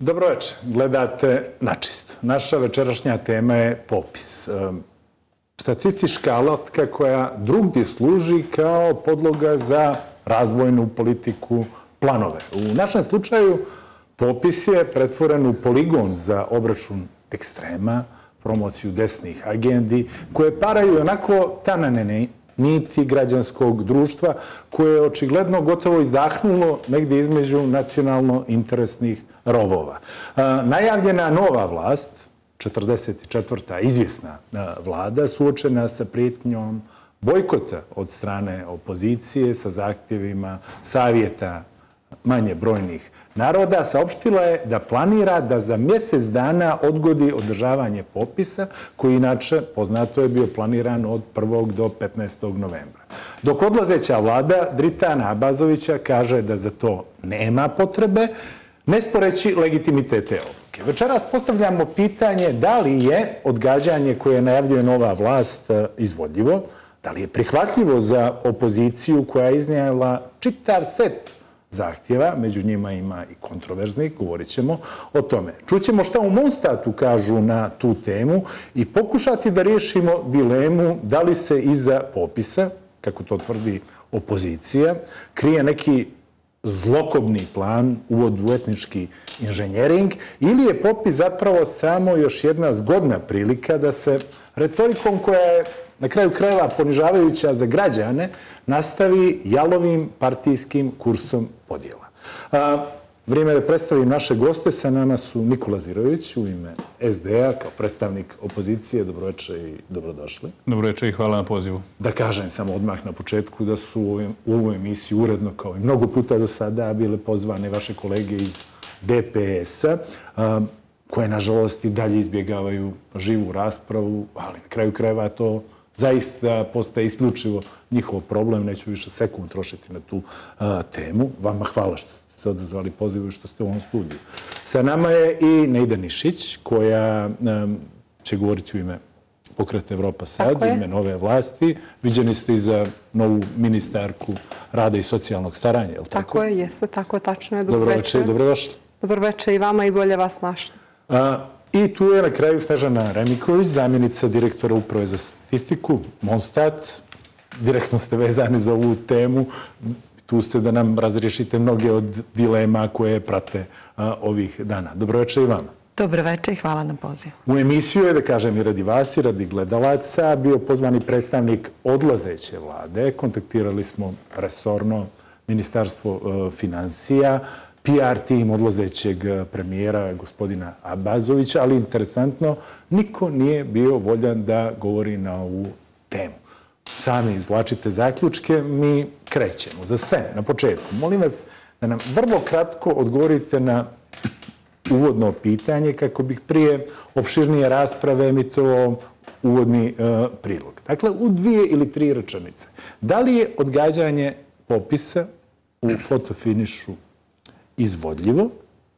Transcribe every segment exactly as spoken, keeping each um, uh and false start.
Dobro večer, gledate Načisto. Naša večerašnja tema je popis. Statistička alatka koja drugdje služi kao podloga za razvojnu politiku, planove. U našem slučaju popis je pretvoren u poligon za obračun ekstrema, promociju desnih agendi, koje paraju onako tanane niti građanskog društva, koje je očigledno gotovo izdahnulo negdje između nacionalno-interesnih rovova. Najavljena nova vlast, četrdeset četvrta izvjesna vlada, suočena sa prijetnjom bojkota od strane opozicije sa zahtjevima savjeta manje brojnih naroda, saopštila je da planira da za mjesec dana odgodi održavanje popisa, koji inače, poznato je, bio planiran od prvog do petnaestog novembra. Dok odlazeća vlada Dritana Abazovića kaže da za to nema potrebe, ne sporeći legitimitet te odluke. Večeras postavljamo pitanje da li je odgađanje koje najavljuje nova vlast izvodljivo, da li je prihvatljivo za opoziciju koja je iznijela čitav set zahtjeva, među njima ima i kontroverznih, govorit ćemo o tome. Čućemo šta u Monstatu kažu na tu temu i pokušati da riješimo dilemu da li se iza popisa, kako to tvrdi opozicija, krije neki zlokobni plan, uvod u etnički inženjering, ili je popis zapravo samo još jedna zgodna prilika da se retorikom koja je na kraju krajeva ponižavajuća za građane, nastavi jalovim partijskim kursom podjela. Vrijeme da predstavim naše goste. Sa nama su Nikola Zirović u ime es de a kao predstavnik opozicije. Dobroveče i dobrodošli. Dobroveče i hvala na pozivu. Da kažem samo odmah na početku da su u ovu emisiju uredno, kao i mnogo puta do sada, bile pozvane vaše kolege iz de pe es a, koje, nažalost, i dalje izbjegavaju živu raspravu, ali na kraju krajeva to zaista postaje isključivo njihov problem. Neću više sekund trošiti na tu temu. Vama hvala što ste se odazvali pozivu i što ste u ovom studiju. Sa nama je i Nejda Nišić, koja će govoriti u ime Pokreta Evropa sad, u ime nove vlasti. Viđeni ste i za novu ministarku rada i socijalnog staranja, je li tako? Tako je, jeste, tako tačno je. Dobroveče i dobrodošli. Dobroveče i vama i bolje vas našli. I tu je na kraju Snežana Remiković, zamjenica direktora Uprave za statistiku, Monstat. Direktno ste vezani za ovu temu. Tu ste da nam razriješite mnoge od dilema koje prate ovih dana. Dobroveče i vama. Dobroveče i hvala na pozivu. U emisiju je, da kažem i radi vas i radi gledalaca, bio pozvani predstavnik odlazeće vlade. Kontaktirali smo resorno Ministarstvo finansija, pe er tim odlazećeg premijera gospodina Abazovića, ali interesantno, niko nije bio voljan da govori na ovu temu. Sami izvlačite zaključke, mi krećemo. Za sve, na početku, molim vas da nam vrlo kratko odgovorite na uvodno pitanje, kako bih prije opširnije rasprave emitovao uvodni prilog. Dakle, u dvije ili tri rečenice. Da li je odgađanje popisa u fotofinišu izvodljivo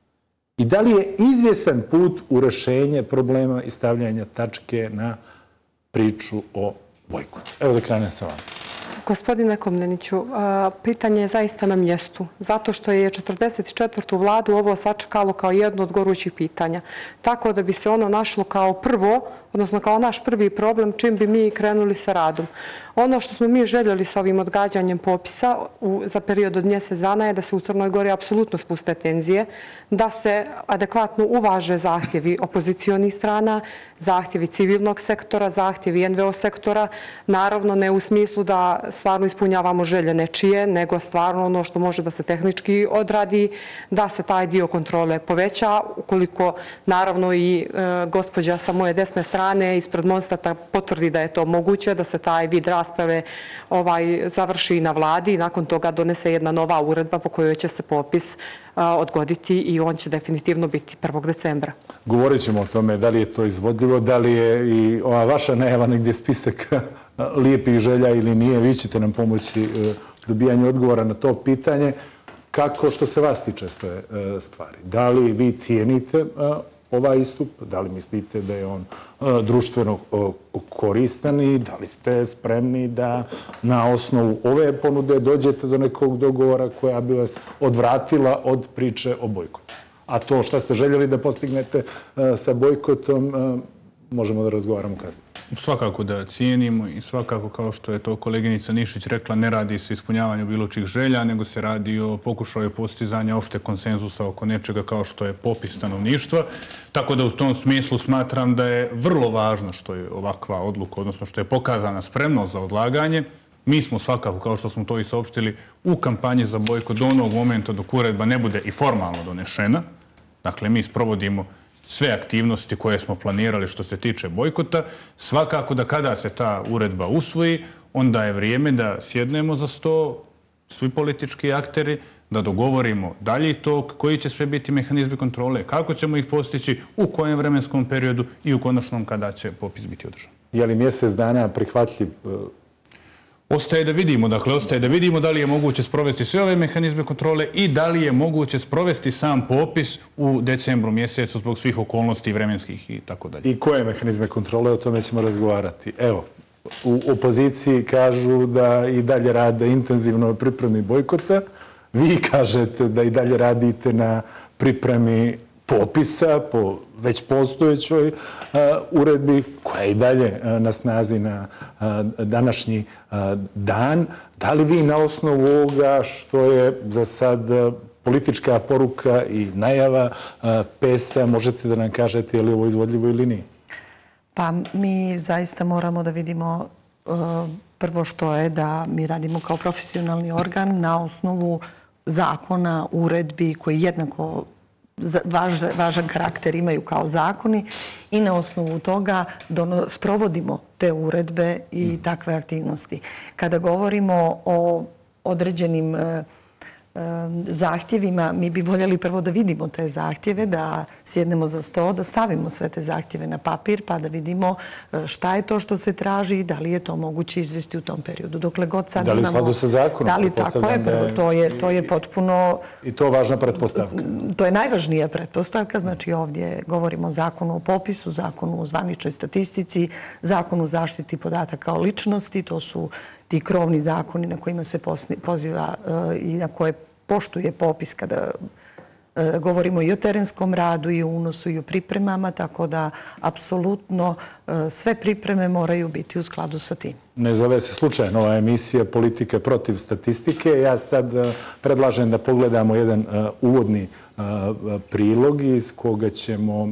i da li je izvjestan put u rešenje problema i stavljanja tačke na priču o bojkotu? Evo da krenem sa vama. Gospodine Komneniću, pitanje je zaista na mjestu, zato što je četrdeset četvrtu vladu ovo sačekalo kao jedno od gorućih pitanja. Tako da bi se ono našlo kao prvo, odnosno kao naš prvi problem, čim bi mi krenuli sa radom. Ono što smo mi željeli sa ovim odgađanjem popisa za period od mjesec dana je da se u Crnoj Gori apsolutno spuste tenzije, da se adekvatno uvaže zahtjevi opozicionih strana, zahtjevi civilnog sektora, zahtjevi en ve o sektora, naravno ne u smislu da stvarno ispunjavamo želje nečije, nego stvarno ono što može da se tehnički odradi, da se taj dio kontrole poveća, ukoliko naravno i gospođa sa moje desne strane ispred Monstata potvrdi da je to moguće, da se taj vid rasprave završi na vladi i nakon toga donese jedna nova uredba po kojoj će se popis odgoditi i on će definitivno biti prvog decembra. Govorit ćemo o tome da li je to izvodljivo, da li je i ova vaša najava negdje spisak lijepih želja ili nije. Vi ćete nam pomoći dobijanju odgovora na to pitanje. Kako, što se vas tiče stvari? Da li vi cijenite ovaj istup? Da li mislite da je on društveno koristan i da li ste spremni da na osnovu ove ponude dođete do nekog dogovora koja bi vas odvratila od priče o bojkotu? A to šta ste željeli da postignete sa bojkotom, možemo da razgovaramo kasnije. Svakako da cijenimo i svakako, kao što je to koleginica Nišić rekla, ne radi se o ispunjavanju bilo čih želja, nego se radi o pokušaju postizanja opšte konsenzusa oko nečega kao što je popis stanovništva. Tako da u tom smislu smatram da je vrlo važno što je ovakva odluka, odnosno što je pokazana spremnost za odlaganje. Mi smo svakako, kao što smo to i saopštili, u kampanji za bojkot do onog momenta dok uredba ne bude i formalno donešena. Dakle, mi sprovodimo sve aktivnosti koje smo planirali što se tiče bojkota. Svakako da kada se ta uredba usvoji, onda je vrijeme da sjednemo za sto, svi politički akteri, da dogovorimo dalji tok, koji će sve biti mehanizmi kontrole, kako ćemo ih postići, u kojem vremenskom periodu i u konačnom kada će popis biti održan. Je li mjesec dana prihvatljiv? Ostaje da vidimo, dakle, ostaje da vidimo da li je moguće sprovesti sve ove mehanizme kontrole i da li je moguće sprovesti sam popis u decembru mjesecu zbog svih okolnosti vremenskih i tako dalje. I koje mehanizme kontrole, o tome ćemo razgovarati. Evo, u opoziciji kažu da i dalje rade intenzivno na pripremi bojkota. Vi kažete da i dalje radite na pripremi popisa po već postojećoj uredbi koja je i dalje na snazi na današnji dan. Da li vi na osnovu ovoga što je za sad politička poruka i najava pesa možete da nam kažete je li ovo izvodljivo ili nije? Pa mi zaista moramo da vidimo prvo što je da mi radimo kao profesionalni organ na osnovu zakona, uredbi koji jednako važan karakter imaju kao zakoni i na osnovu toga sprovodimo te uredbe i takve aktivnosti. Kada govorimo o određenim zahtjevima, mi bi voljeli prvo da vidimo te zahtjeve, da sjednemo za sto, da stavimo sve te zahtjeve na papir, pa da vidimo šta je to što se traži i da li je to moguće izvesti u tom periodu. Dokle god sad imamo... Da li u skladu sa zakonom? Da li tako je, prvo, to je, to je potpuno... I to je važna pretpostavka? To je najvažnija pretpostavka, znači ovdje govorimo o zakonu o popisu, zakonu o zvaničnoj statistici, zakonu o zaštiti podataka o ličnosti, to su ti krovni zakoni na kojima se poziva i na koje poštuje popis kada govorimo i o terenskom radu i o unosu i o pripremama, tako da apsolutno sve pripreme moraju biti u skladu sa tim. Ne zove se slučajno ova emisija Politika protiv statistike. Ja sad predlažem da pogledamo jedan uvodni prilog iz koga ćemo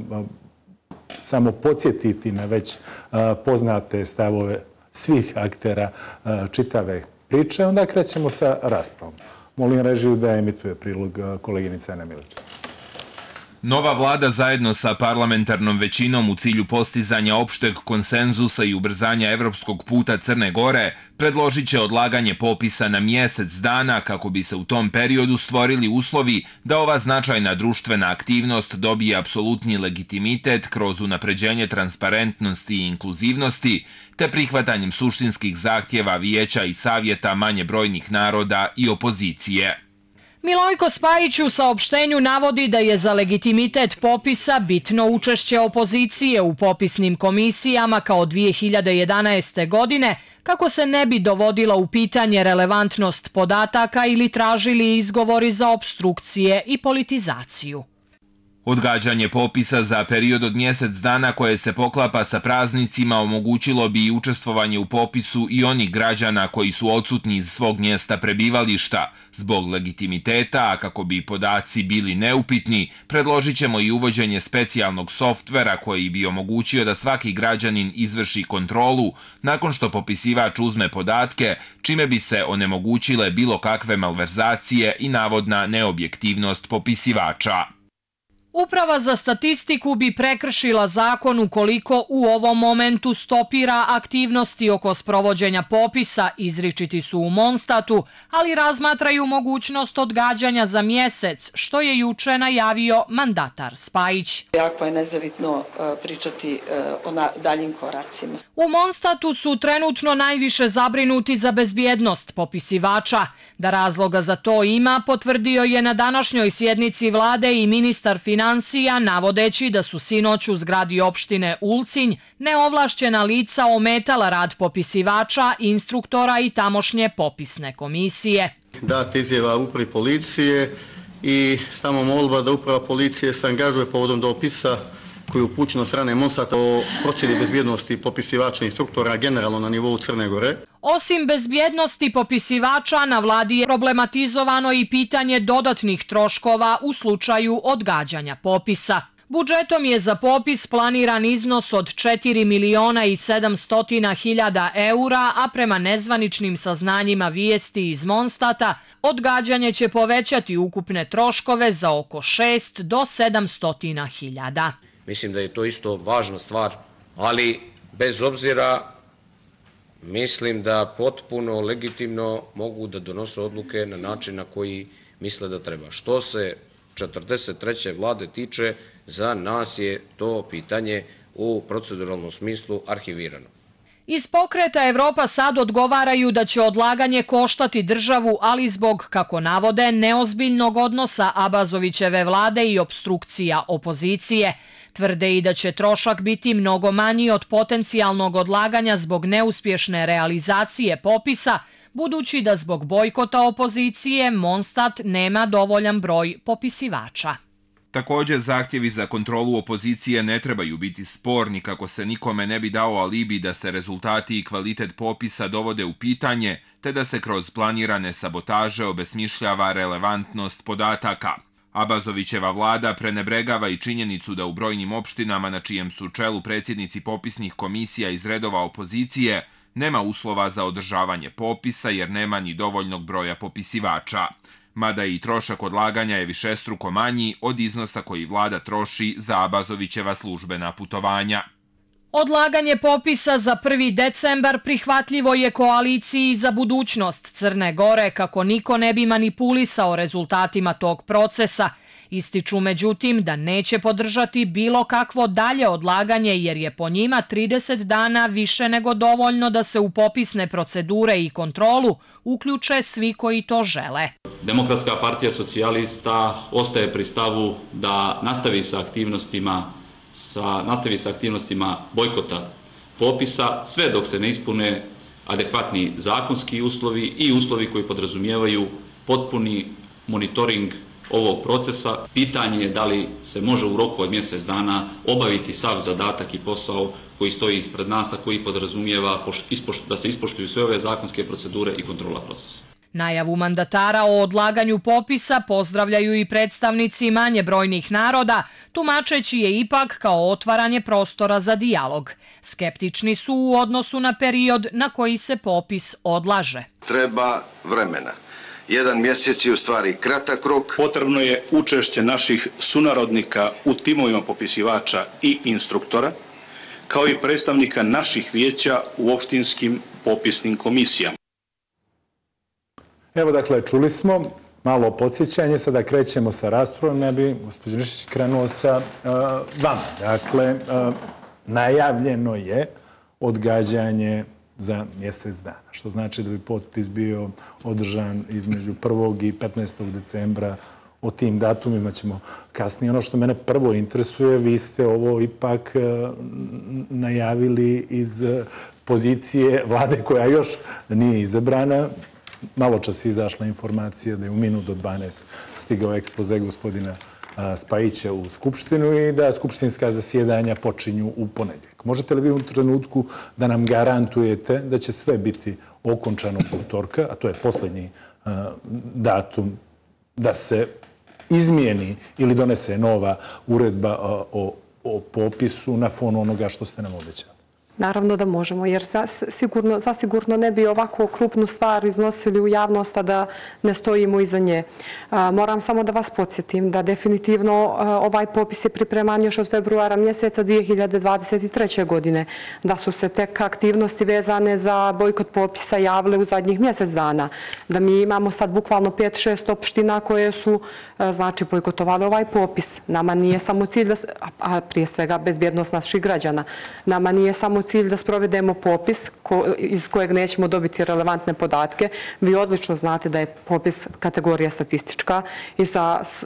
samo podsjetiti na već poznate stavove svih aktera čitave priče. Onda krećemo sa raspravom. Molim režiju da emituje prilog koleginica Ana Milić. Nova vlada zajedno sa parlamentarnom većinom u cilju postizanja opšteg konsenzusa i ubrzanja evropskog puta Crne Gore predložit će odlaganje popisa na mjesec dana kako bi se u tom periodu stvorili uslovi da ova značajna društvena aktivnost dobije apsolutni legitimitet kroz unapređenje transparentnosti i inkluzivnosti te prihvatanjem suštinskih zahtjeva vijeća i savjeta manje brojnih naroda i opozicije. Milojko Spajić u saopštenju navodi da je za legitimitet popisa bitno učešće opozicije u popisnim komisijama kao dvije hiljade jedanaeste. godine, kako se ne bi dovodila u pitanje relevantnost podataka ili tražili izgovori za opstrukcije i politizaciju. Odgađanje popisa za period od mjesec dana koje se poklapa sa praznicima omogućilo bi i učestvovanje u popisu i onih građana koji su odsutni iz svog mjesta prebivališta. Zbog legitimiteta, a kako bi podaci bili neupitni, predložit ćemo i uvođenje specijalnog softvera koji bi omogućio da svaki građanin izvrši kontrolu nakon što popisivač uzme podatke, čime bi se onemogućile bilo kakve malverzacije i navodna neobjektivnost popisivača. Uprava za statistiku bi prekršila zakon ukoliko u ovom momentu stopira aktivnosti oko sprovođenja popisa, izričiti su u Monstatu, ali razmatraju mogućnost odgađanja za mjesec, što je juče najavio mandatar Spajić. Jako je nezavitno pričati o daljim koracima. U Monstatu su trenutno najviše zabrinuti za bezbjednost popisivača. Da razloga za to ima, potvrdio je na današnjoj sjednici vlade i ministar financija, navodeći da su sinoć u zgradi opštine Ulcinj neovlašćena lica ometala rad popisivača, instruktora i tamošnje popisne komisije. Dat izjava upravi policije i samo molba da uprava policije se angažuje povodom dopisa koji je upućen od strane Monsata o procjeni bezbjednosti popisivača i instruktora generalno na nivou Crne Gore. Osim bezbjednosti popisivača, na vladi je problematizovano i pitanje dodatnih troškova u slučaju odgađanja popisa. Budžetom je za popis planiran iznos od četiri miliona i sedamstotina hiljada eura, a prema nezvaničnim saznanjima vijesti iz Monstata, odgađanje će povećati ukupne troškove za oko šest do sedamstotina hiljada. Mislim da je to isto važna stvar, ali bez obzira mislim da potpuno legitimno mogu da donose odluke na način na koji misle da treba. Što se četrdeset treće vlade tiče, za nas je to pitanje u proceduralnom smislu arhivirano. Iz pokreta Evropa sad odgovaraju da će odlaganje koštati državu, ali zbog, kako navode, neozbiljnog odnosa Abazovićeve vlade i obstrukcija opozicije. Tvrde i da će trošak biti mnogo manji od potencijalnog odlaganja zbog neuspješne realizacije popisa, budući da zbog bojkota opozicije Monstat nema dovoljan broj popisivača. Također, zahtjevi za kontrolu opozicije ne trebaju biti sporni kako se nikome ne bi dao alibi da se rezultati i kvalitet popisa dovode u pitanje, te da se kroz planirane sabotaže obesmišljava relevantnost podataka. Abazovićeva vlada prenebregava i činjenicu da u brojnim opštinama na čijem su čelu predsjednici popisnih komisija iz redova opozicije nema uslova za održavanje popisa jer nema ni dovoljnog broja popisivača. Mada i trošak odlaganja je višestruko manji od iznosa koji vlada troši za Abazovićeva službena putovanja. Odlaganje popisa za prvi decembar prihvatljivo je koaliciji za budućnost Crne Gore kako niko ne bi manipulisao rezultatima tog procesa. Ističu međutim da neće podržati bilo kakvo dalje odlaganje jer je po njima trideset dana više nego dovoljno da se u popisne procedure i kontrolu uključe svi koji to žele. Demokratska partija socijalista ostaje pri stavu da nastavi sa aktivnostima sa, nastavi sa aktivnostima bojkota popisa sve dok se ne ispune adekvatni zakonski uslovi i uslovi koji podrazumijevaju potpuni monitoring ovog procesa. Pitanje je da li se može u roku od mjesec dana obaviti sav zadatak i posao koji stoji ispred nas, a koji podrazumijeva da se ispoštuju sve ove zakonske procedure i kontrola procesa. Najavu mandatara o odlaganju popisa pozdravljaju i predstavnici manje brojnih naroda, tumačeći je ipak kao otvaranje prostora za dijalog. Skeptični su u odnosu na period na koji se popis odlaže. Treba vremena. Jedan mjesec je u stvari kratak rok. Potrebno je učešće naših sunarodnika u timovima popisivača i instruktora, kao i predstavnika naših vijeća u opštinskim popisnim komisijama. Evo, dakle, čuli smo malo podsjećanje, sada krećemo sa raspravom, ja bi, gospođo Nišić, krenuo sa uh, vama. Dakle, uh, najavljeno je odgađanje za mjesec dana, što znači da bi potpis bio održan između prvog i petnaestog decembra. O tim datumima ćemo kasnije. Ono što mene prvo interesuje, vi ste ovo ipak uh, najavili iz pozicije vlade koja još nije izabrana. Malo čas je izašla informacija da je u minut do dvanaest stigao ekspoze gospodina Spajića u Skupštinu i da skupštinska zasjedanja počinju u ponedjeljak. Možete li vi u trenutku da nam garantujete da će sve biti okončano utorka, a to je posljednji datum da se izmijeni ili donese nova uredba o, o popisu na fonu onoga što ste nam obećali? Naravno da možemo, jer zasigurno, zasigurno ne bi ovako krupnu stvar iznosili u javnost, a da ne stojimo iza nje. Moram samo da vas podsjetim da definitivno ovaj popis je pripreman još od februara mjeseca dvije hiljade dvadeset treće. godine, da su se tek aktivnosti vezane za bojkot popisa javile u zadnjih mjesec dana, da mi imamo sad bukvalno pet šest opština koje su znači bojkotovale ovaj popis. Nama nije samo cilj, da, a prije svega bezbjednost naših građana, nama nije samo cilj da sprovedemo popis ko, iz kojeg nećemo dobiti relevantne podatke. Vi odlično znate da je popis kategorija statistička i sa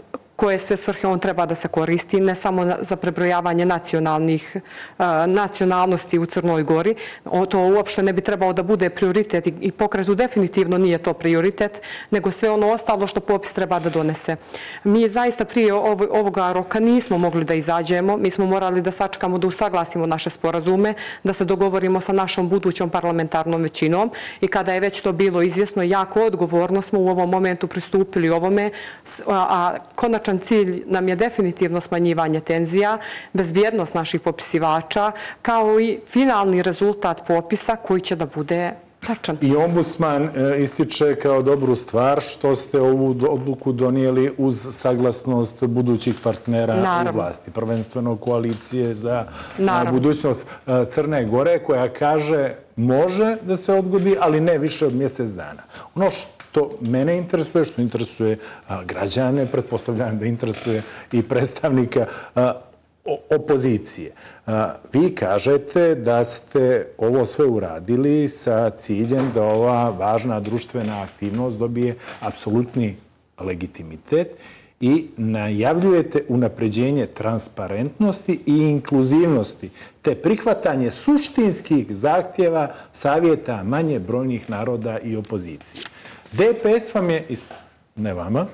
koje sve svrhe on treba da se koristi, ne samo za prebrojavanje nacionalnih, nacionalnosti u Crnoj Gori. To uopšte ne bi trebalo da bude prioritet i pokretu definitivno nije to prioritet, nego sve ono ostalo što popis treba da donese. Mi zaista prije ovoga roka nismo mogli da izađemo, mi smo morali da sačekamo da usaglasimo naše sporazume, da se dogovorimo sa našom budućom parlamentarnom većinom i kada je već to bilo izvjesno, jako odgovorno smo u ovom momentu pristupili ovome, a konačan cilj nam je definitivno smanjivanje tenzija, bezbjednost naših popisivača, kao i finalni rezultat popisa koji će da bude tačan. I ombudsman ističe kao dobru stvar što ste ovu odluku donijeli uz saglasnost budućih partnera u vlasti, prvenstveno koalicije za budućnost Crne Gore, koja kaže može da se odgodi, ali ne više od mjesec dana. Ono što mene interesuje, što interesuje građane, pretpostavljam da interesuje i predstavnika opozicije. Vi kažete da ste ovo sve uradili sa ciljem da ova važna društvena aktivnost dobije apsolutni legitimitet i najavljujete unapređenje transparentnosti i inkluzivnosti te prihvatanje suštinskih zahtjeva savjeta manje brojnih naroda i opozicije. D P S vam je, ne vama,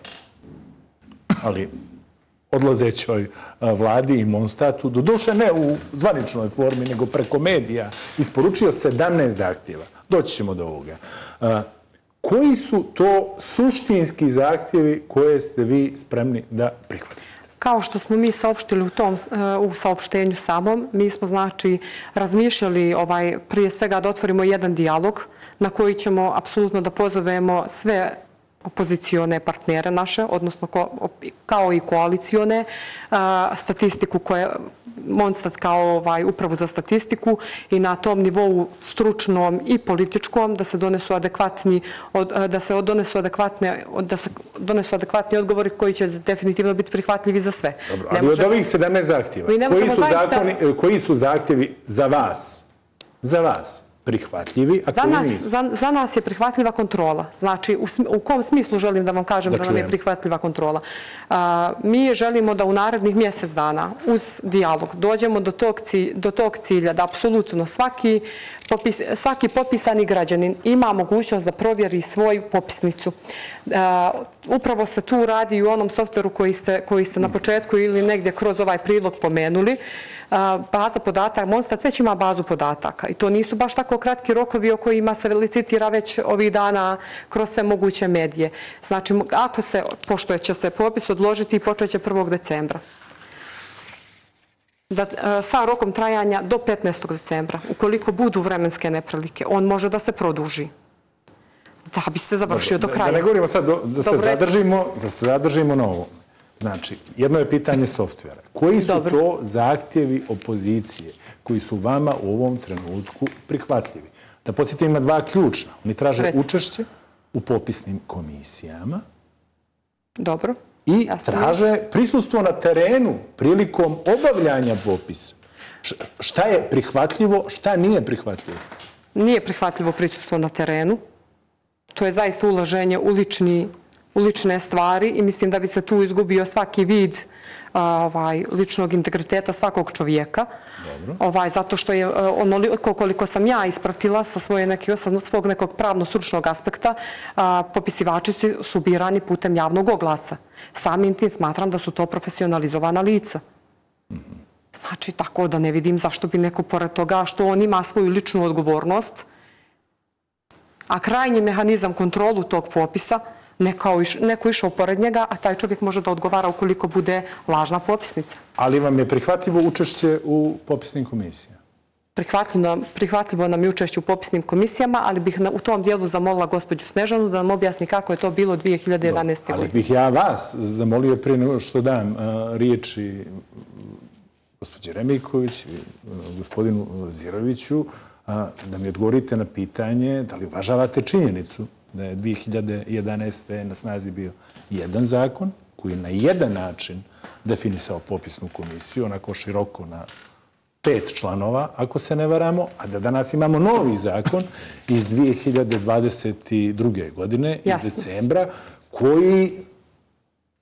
ali odlazećoj vladi i Monstatu, doduše ne u zvaničnoj formi, nego preko medija, isporučio sedamnaest zahtjeva. Doći ćemo do ovoga. Koji su to suštinski zahtjevi koje ste vi spremni da prihvatite? Kao što smo mi saopštili u tom u saopštenju samom, mi smo znači razmišljali prije svega da otvorimo jedan dijalog na koji ćemo apsolutno da pozovemo sve opozicione partnere naše, odnosno kao i koalicione, statistiku koje Monstat kao upravu za statistiku i na tom nivou stručnom i političkom da se donesu adekvatni da se donesu adekvatne da se donesu adekvatni odgovori koji će definitivno biti prihvatljivi za sve. Dobro, ali od ovih sedamnaest zahtjeva, koji su zahtjevi za vas? Za vas? Prihvatljivi, a koji nisu? Za nas je prihvatljiva kontrola. Znači, u kom smislu želim da vam kažem da nam je prihvatljiva kontrola? Mi želimo da u narednih mjesec dana uz dijalog dođemo do tog cilja da apsolutno svaki popisani građanin ima mogućnost da provjeri svoju popisnicu. Upravo se tu radi i u onom softveru koji ste na početku ili negdje kroz ovaj prilog pomenuli. Baza podataka, Monstat već ima bazu podataka i to nisu baš tako kratki rokovi o kojima se licitira već ovih dana kroz sve moguće medije. Znači, ako se, pošto će se popis odložiti i počet će prvog decembra. Sa rokom trajanja do petnaestog decembra. Ukoliko budu vremenske neprilike, on može da se produži. Da bi se završio do kraja. Da ne govorimo sad, da se zadržimo na ovom. Znači, jedno je pitanje softvera. Koji su to zahtjevi opozicije koji su vama u ovom trenutku prihvatljivi? Da podsjetim na dva ključna. Oni traže učešće u popisnim komisijama. Dobro. I traže prisustvo na terenu prilikom obavljanja popisa. Šta je prihvatljivo, šta nije prihvatljivo? Nije prihvatljivo prisustvo na terenu. To je zaista ulaženje u lični u lične stvari i mislim da bi se tu izgubio svaki vid ličnog integriteta svakog čovjeka. Zato što je onoliko koliko sam ja ispratila sa svog nekog pravno-stručnog aspekta, popisivači su birani putem javnog oglasa. Samim tim smatram da su to profesionalizovana lica. Znači, tako da ne vidim zašto bi neko pored toga što on ima svoju ličnu odgovornost, a krajnji mehanizam kontrolu tog popisa neko išao pored njega, a taj čovjek može da odgovara ukoliko bude lažna popisnica. Ali vam je prihvatljivo učešće u popisnim komisijama? Prihvatljivo nam je učešće u popisnim komisijama, ali bih u tom dijelu zamolila gospođu Snežanu da nam objasni kako je to bilo dvije hiljade jedanaeste. Ali bih ja vas zamolio prije nego što dam riječi gospođi Remiković i gospodinu Ziroviću da mi odgovorite na pitanje da li uvažavate činjenicu da je dvije hiljade jedanaeste. na snazi bio jedan zakon koji na jedan način definisao popisnu komisiju, onako široko na pet članova, ako se ne varamo, a da danas imamo novi zakon iz dvije hiljade dvadeset druge. godine, iz decembra, koji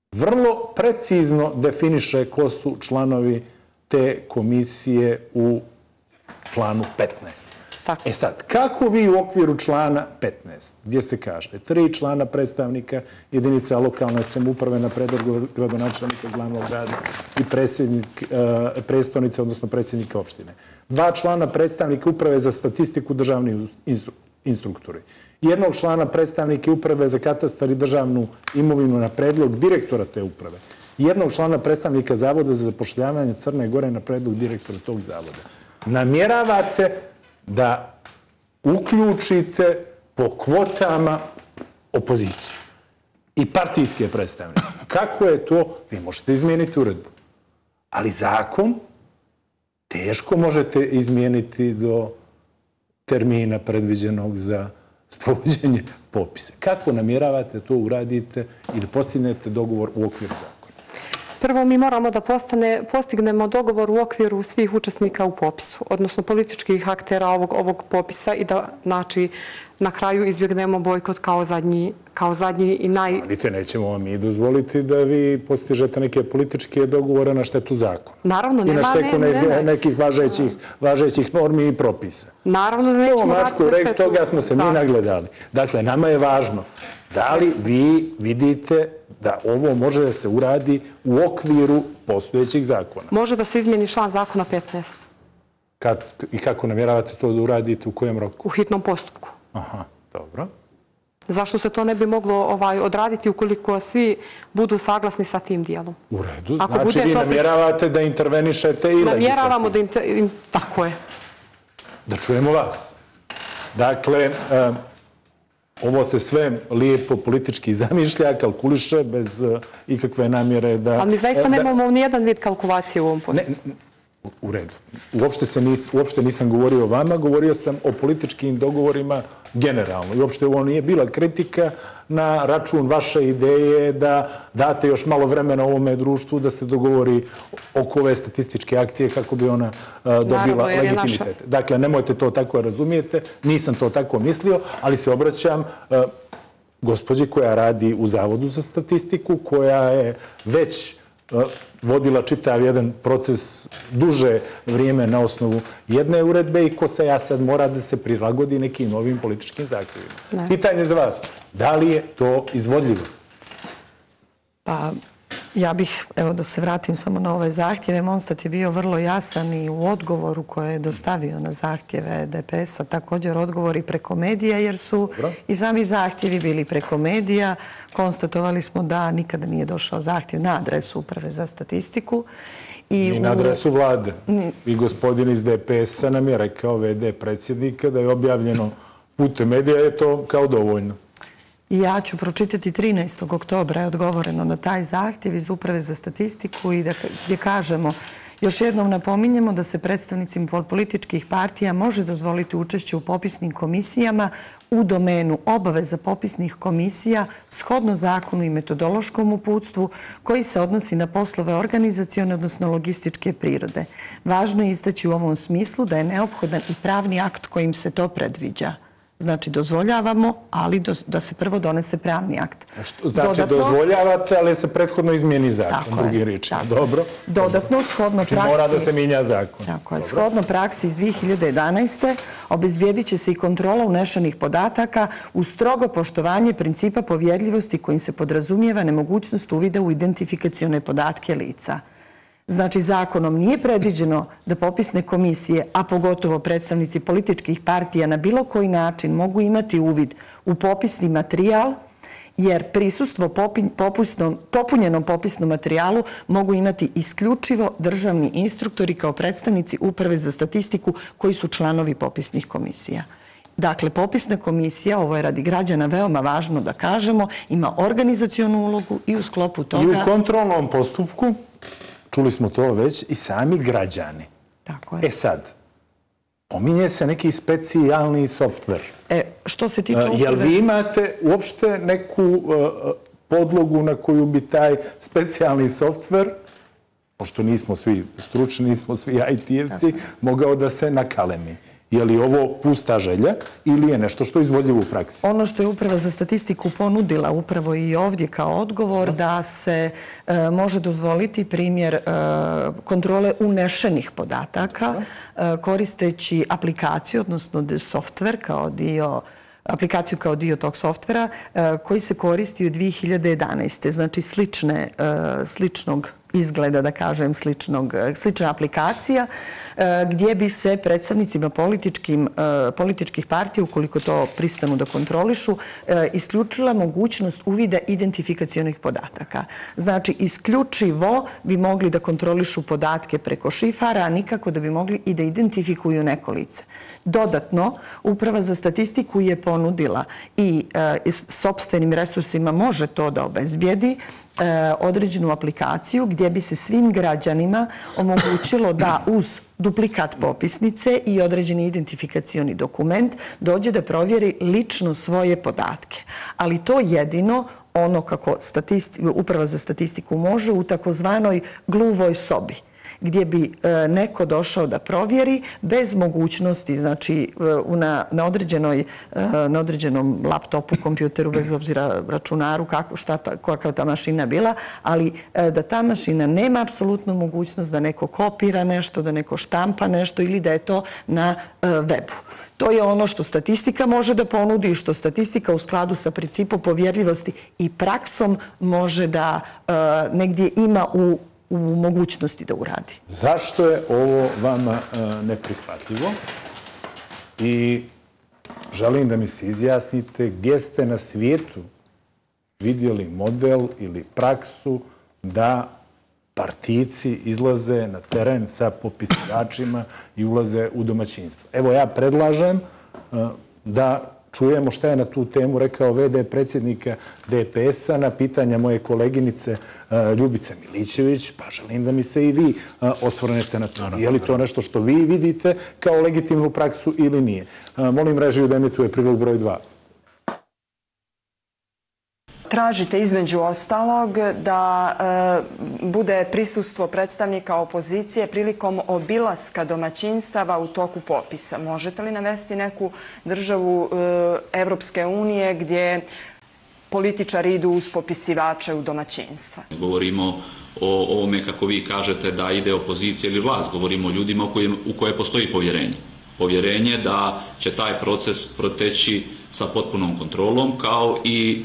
vrlo precizno definiše ko su članovi te komisije u planu petnaest. E sad, kako vi u okviru člana petnaest, gdje se kaže tri člana predstavnika jedinica lokalne samouprave na predlog gradonačelnika glavnog grada i predstavnice, odnosno predsjednika opštine, dva člana predstavnika uprave za statistiku, državni instruktori, jednog člana predstavnike uprave za katastar i državnu imovinu na predlog direktora te uprave, jednog člana predstavnika Zavoda za zapošljavanje Crne Gore na predlog direktora tog zavoda. Namjeravate da uključite po kvotama opoziciju i partijske predstavnike. Kako je to? Vi možete izmijeniti uredbu. Ali zakon teško možete izmijeniti do termina predviđenog za sprovođenje popisa. Kako namjeravate to uradite i da postignete dogovor u okviru zakona? Prvo, mi moramo da postignemo dogovor u okviru svih učesnika u popisu, odnosno političkih aktera ovog popisa i da, znači, na kraju izbjegnemo bojkot kao zadnji i naj... Vidite, nećemo vam i dozvoliti da vi postižete neke političke dogovore na štetu zakona. Naravno, nema... I na štetu nekih važećih normi i propisa. Naravno da nećemo raditi na štetu... Toga smo se mi nagledali. Dakle, nama je važno da li vi vidite da ovo može da se uradi u okviru postojećih zakona. Može da se izmijeni član zakona petnaest. I kako namjeravate to da uradite, u kojem roku? U hitnom postupku. Aha, dobro. Zašto se to ne bi moglo odraditi ukoliko svi budu saglasni sa tim dijelom? U redu, znači vi namjeravate da intervenišete i legislativno. Namjeravamo da... Tako je. Da čujemo vas. Dakle, ovo se sve lijepo politički zamišlja, kalkuliše bez ikakve namjere da... Ali mi zaista nemamo nijedan vid kalkulacije u ovom postupku. U redu. Uopšte nisam govorio o vama, govorio sam o političkim dogovorima generalno. I uopšte ovo nije bila kritika na račun vaše ideje da date još malo vremena ovome društvu da se dogovori oko ove statističke akcije kako bi ona dobila legitimitet. Dakle, nemojte to tako razumijete, nisam to tako mislio, ali se obraćam gospođi koja radi u Zavodu za statistiku, koja je već vodila čitav jedan proces duže vrijeme na osnovu jedne uredbe i ko se ja sad mora da se prilagodi nekim novim političkim zahtjevima. Pitanje za vas, da li je to izvodljivo? Pa, ja bih, evo da se vratim samo na ove zahtjeve, Monstat je bio vrlo jasan i u odgovoru koje je dostavio na zahtjeve D P S-a, također odgovori preko medija, jer su i sami zahtjevi bili preko medija. Konstatovali smo da nikada nije došao zahtjev na adresu Uprave za statistiku. I na adresu vlade. I gospodin iz D P S-a nam je rekao, V D predsjednika, da je objavljeno putem medija, je to kao dovoljno. I ja ću pročitati trinaestog oktobra je odgovoreno na taj zahtjev iz Uprave za statistiku i gdje kažemo, još jednom napominjemo da se predstavnicima političkih partija može dozvoliti učešće u popisnim komisijama u domenu obaveza popisnih komisija shodno zakonu i metodološkom uputstvu koji se odnosi na poslove organizacione, odnosno logističke prirode. Važno je istaći u ovom smislu da je neophodan i pravni akt kojim se to predviđa. Znači, dozvoljavamo, ali da se prvo donese pravni akt. Znači, dozvoljavate, ali se prethodno izmijeni zakon, drugi riječi. Dobro. Dodatno, shodno praksi... Znači, mora da se mijenja zakon. Tako je. Shodno praksi iz dvije hiljade jedanaeste. obezbijedit će se i kontrola unešanih podataka uz strogo poštovanje principa povjerljivosti kojim se podrazumijeva nemogućnost uvida u identifikacione podatke lica. Znači, zakonom nije predviđeno da popisne komisije, a pogotovo predstavnici političkih partija na bilo koji način mogu imati uvid u popisni materijal, jer prisustvo popunjenom popisnom materijalu mogu imati isključivo državni instruktori kao predstavnici Uprave za statistiku koji su članovi popisnih komisija. Dakle, popisna komisija, ovo je radi građana veoma važno da kažemo, ima organizacionu ulogu i u sklopu toga... I u kontrolnom postupku, čuli smo to već, i sami građani. Tako je. E sad, pominje se neki specijalni softver. E, što se tiče uprave... Jel vi imate uopšte neku podlogu na koju bi taj specijalni softver, pošto nismo svi stručni, nismo svi I T-evci, mogao da se nakalemi? Je li ovo pusta želja ili je nešto što je izvodljivo u praksi? Ono što je Uprava za statistiku ponudila upravo i ovdje kao odgovor da se e, može dozvoliti primjer e, kontrole unešenih podataka e, koristeći aplikaciju, odnosno softver kao dio aplikaciju kao dio tog softvera e, koji se koristi od dvije hiljade jedanaeste. Znači slične, e, sličnog izgleda, da kažem, sličnog, slična aplikacija gdje bi se predstavnicima političkim, političkih partija, ukoliko to pristanu da kontrolišu, isključila mogućnost uvida identifikacionih podataka. Znači, isključivo bi mogli da kontrolišu podatke preko šifara, a nikako da bi mogli i da identifikuju neko lice. Dodatno, Uprava za statistiku je ponudila i s sopstvenim resursima može to da obezbijedi određenu aplikaciju gdje bi se svim građanima omogućilo da uz duplikat popisnice i određeni identifikacioni dokument dođe da provjeri lično svoje podatke. Ali to jedino ono kako Uprava za statistiku može u takozvanoj gluvoj sobi, gdje bi neko došao da provjeri bez mogućnosti, znači na, na, određenoj, na određenom laptopu, kompjuteru, bez obzira računaru, kako, šta ta, kakva ta mašina bila, ali da ta mašina nema apsolutnu mogućnost da neko kopira nešto, da neko štampa nešto ili da je to na webu. To je ono što statistika može da ponudi i što statistika u skladu sa principom povjerljivosti i praksom može da negdje ima u u mogućnosti da uradi. Zašto je ovo vama neprihvatljivo? I želim da mi se izjasnite gdje ste na svijetu vidjeli model ili praksu da partijci izlaze na teren sa popisivačima i ulaze u domaćinstvo. Evo ja predlažem da čujemo šta je na tu temu rekao ve de predsjednika de pe es-a na pitanja moje koleginice Ljubice Milićević, pa želim da mi se i vi osvrnete na to. Je li to nešto što vi vidite kao legitimnu praksu ili nije? Molim režiju da emituje prilog broj dva. Tražite između ostalog da e, bude prisustvo predstavnika opozicije prilikom obilaska domaćinstava u toku popisa. Možete li navesti neku državu e, Evropske unije gdje političari idu uz popisivače u domaćinstva? Govorimo o ovome, kako vi kažete, da ide opozicija ili vlast. Govorimo o ljudima u koje, u koje postoji povjerenje. Povjerenje da će taj proces proteći sa potpunom kontrolom, kao i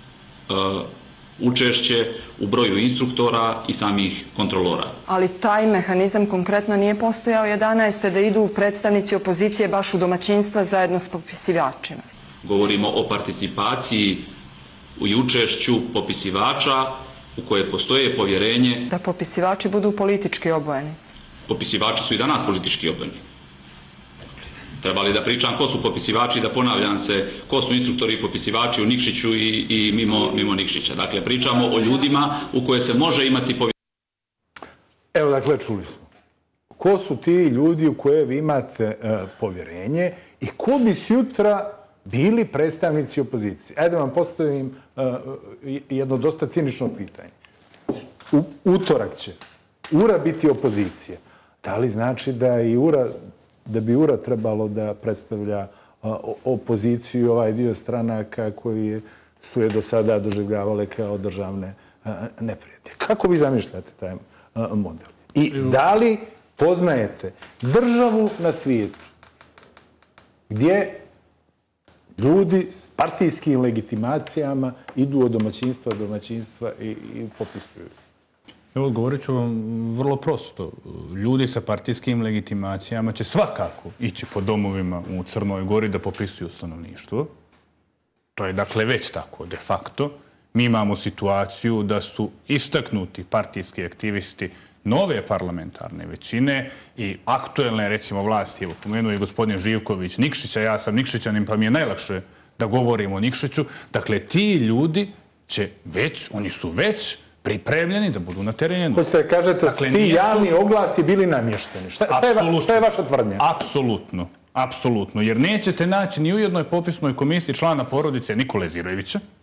učešće u broju instruktora i samih kontrolora. Ali taj mehanizam konkretno nije postojao jedanaeste da idu predstavnici opozicije baš u domaćinstva zajedno s popisivačima. Govorimo o participaciji i učešću popisivača u koje postoje povjerenje. Da popisivači budu politički obojeni. Popisivači su i danas politički obojeni. Treba li da pričam ko su popisivači, da ponavljam se, ko su instruktori i popisivači u Nikšiću i, i mimo, mimo Nikšića. Dakle, pričamo o ljudima u koje se može imati povjerenje. Evo, dakle, čuli smo. Ko su ti ljudi u koje vi imate uh, povjerenje i ko bi sutra bili predstavnici opozicije? Ajde vam postavim uh, jedno dosta cinično pitanje. U utorak će URA biti opozicija. Da li znači da i URA da bi URA trebalo da predstavlja opoziciju i ovaj dio stranaka koji su je do sada doživljavale kao državne neprijatelje. Kako vi zamišljate taj model? I da li poznajete državu na svijetu gdje ljudi s partijskim legitimacijama idu od domaćinstva do domaćinstva i, i popisuju? Evo, odgovorit ću vam vrlo prosto. Ljudi sa partijskim legitimacijama će svakako ići po domovima u Crnoj Gori da popisuju stanovništvo. To je dakle već tako, de facto. Mi imamo situaciju da su istaknuti partijski aktivisti nove parlamentarne većine i aktuelne, recimo, vlasti. Evo, pomenuo je gospodin Živković Nikšića, ja sam Nikšićanin, pa mi je najlakše da govorim o Nikšiću. Dakle, ti ljudi će već, oni su već pripremljeni da budu na terenu. Hoćete da kažete, dakle, ti javni oglasi bili namješteni. Šta, šta, je, šta je vaša tvrdnja? Apsolutno. Apsolutno. Jer nećete naći ni u jednoj popisnoj komisiji člana porodice Nikole Zirojevića,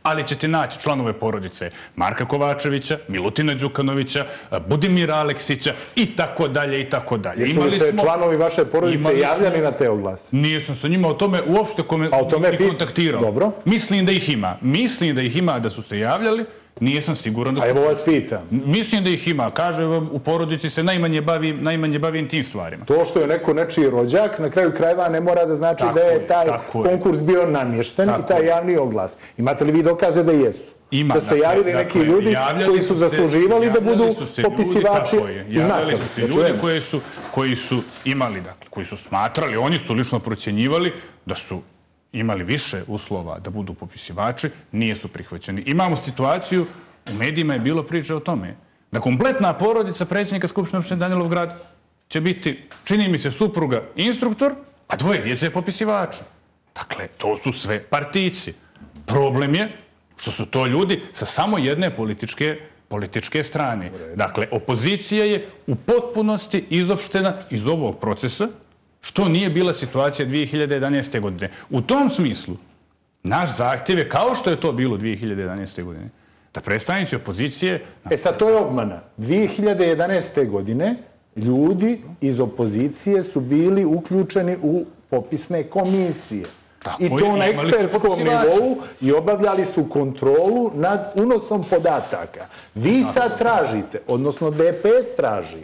ali ćete naći članove porodice Marka Kovačevića, Milutina Đukanovića, Budimira Aleksića i tako dalje i tako dalje. Jesu li se članovi vaše porodice javljali na te oglase? Nisam sa njima o tome uopšte kontaktirao. Dobro. Mislim da ih ima. Mislim da ih ima da su se javljali. Nijesam siguran da su... A evo vas pitam. Mislim da ih ima. Kaže vam, u porodici se najmanje bavim tim stvarima. To što je neko nečiji rođak, na kraju krajeva ne mora da znači da je taj konkurs bio namješten i taj javni oglas. Imate li vi dokaze da jesu? Da se javili neki ljudi koji su zasluživali da budu popisivači? Javljali su se ljudi koji su imali, koji su smatrali, oni su lično procjenjivali da su imali više uslova da budu popisivači, nije su prihvaćeni. Imamo situaciju, u medijima je bilo priče o tome, da kompletna porodica predsjednika Skupštine opštine Danilovgrad će biti, čini mi se, supruga instruktor, a dvoje djece je popisivača. Dakle, to su sve partijci. Problem je što su to ljudi sa samo jedne političke strane. Dakle, opozicija je u potpunosti izopštena iz ovog procesa, što nije bila situacija dvije hiljade jedanaeste. godine. U tom smislu, naš zahtjev je, kao što je to bilo dvije hiljade jedanaeste. godine, da predstavnici opozicije... E sad, to je obmana. dvije hiljade jedanaeste. godine ljudi iz opozicije su bili uključeni u popisne komisije. I to na ekspertskom nivou i obavljali su kontrolu nad unosom podataka. Vi sad tražite, odnosno D P S traži,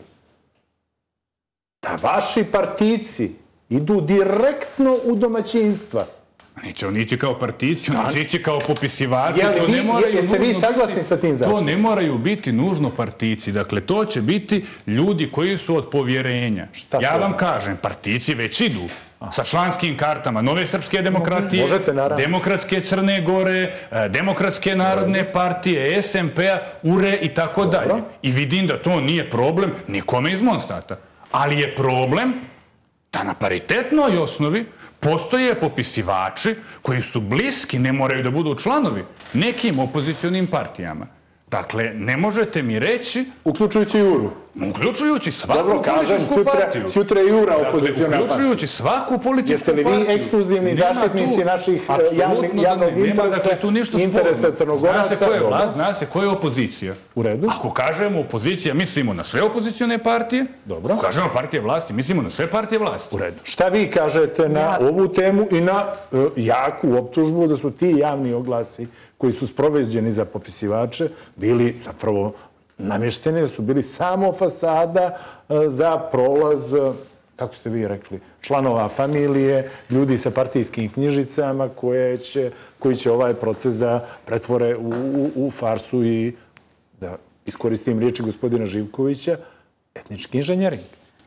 da vaši partijci idu direktno u domaćinstva. Neće on ići kao partijci, on će ići kao popisivači. Jeste vi saglasni sa tim zakonom? To ne moraju biti nužno partijci. Dakle, to će biti ljudi koji su od povjerenja. Ja vam kažem, partijci već idu sa članskim kartama Nove srpske demokratije, Demokratske Crne Gore, Demokratske narodne partije, S M P-a, U R E i tako dalje. I vidim da to nije problem nikome iz Monstata. Ali je problem da na paritetnoj osnovi postoje popisivači koji su bliski, ne moraju da budu članovi nekim opozicionim partijama. Dakle, ne možete mi reći... Uključujući Juru. Uključujući svaku političku partiju. Sutra je Jura opoziciona partija. Uključujući svaku političku partiju. Jeste li vi ekskluzivni zaštitnici naših javnog interesa Crnogoraca? Zna se koja je opozicija. U redu. Ako kažemo opozicija, mislimo na sve opozicione partije. Dobro. Ako kažemo partije vlasti, mislimo na sve partije vlasti. U redu. Šta vi kažete na ovu temu i na jaku optužbu da su ti javni oglasi koji su sproveđeni za popisivače bili zapravo namješteni, da su bili samo fasada za prolaz, kako ste vi rekli, članova familije, ljudi sa partijskim knjižicama koji će ovaj proces da pretvore u farsu i, da iskoristim riječi gospodina Živkovića, etnički inženjering.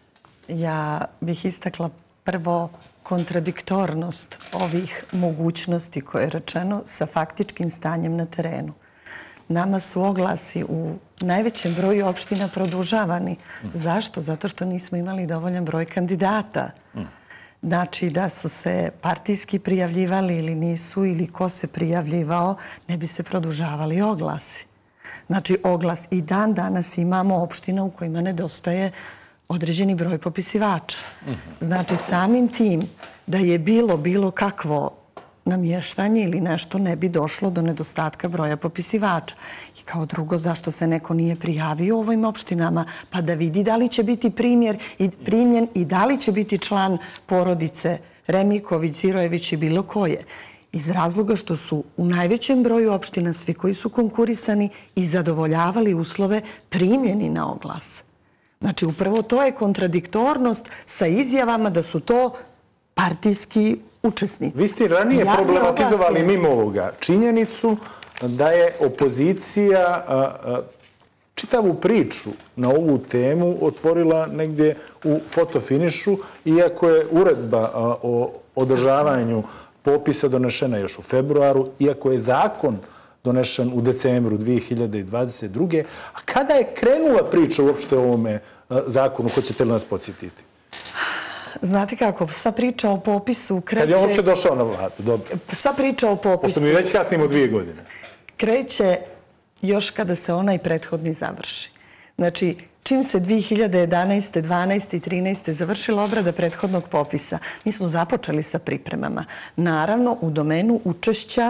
Ja bih istakla prvo kontradiktornost ovih mogućnosti koje je rečeno sa faktičkim stanjem na terenu. Nama su oglasi u najvećem broju opština produžavani. Zašto? Zato što nismo imali dovoljan broj kandidata. Znači da su se partijski prijavljivali ili nisu, ili ko se prijavljivao, ne bi se produžavali oglasi. Znači oglas i dan danas imamo opština u kojima nedostaje određeni broj popisivača. Znači samim tim da je bilo bilo kakvo namještanje ili nešto, ne bi došlo do nedostatka broja popisivača. I kao drugo, zašto se neko nije prijavio u ovim opštinama, pa da vidi da li će biti primljen i da li će biti član porodice Remiković, Zirojević i bilo koje. Iz razloga što su u najvećem broju opština svi koji su konkurisani i zadovoljavali uslove primljeni na oglas. Znači, upravo to je kontradiktornost sa izjavama da su to partijski učesnici. Vi ste ranije problematizovali mimo ovoga činjenicu da je opozicija čitavu priču na ovu temu otvorila negdje u fotofinišu, iako je uredba o održavanju popisa donešena još u februaru, iako je zakon donešen u decembru dvije hiljade dvadeset druge. A kada je krenula priča uopšte o ovome zakonu, hoćete li nas podsjetiti? Znate kako, sva priča o popisu kreće... Kad je on uopšte došao na vladu, dobro. Sva priča o popisu... Pošto mi već kasnimo dvije godine. Kreće još kada se onaj prethodni završi. Znači, čim se dvije hiljade jedanaeste, dvanaeste i trinaeste završila obrada prethodnog popisa, mi smo započeli sa pripremama. Naravno, u domenu učešća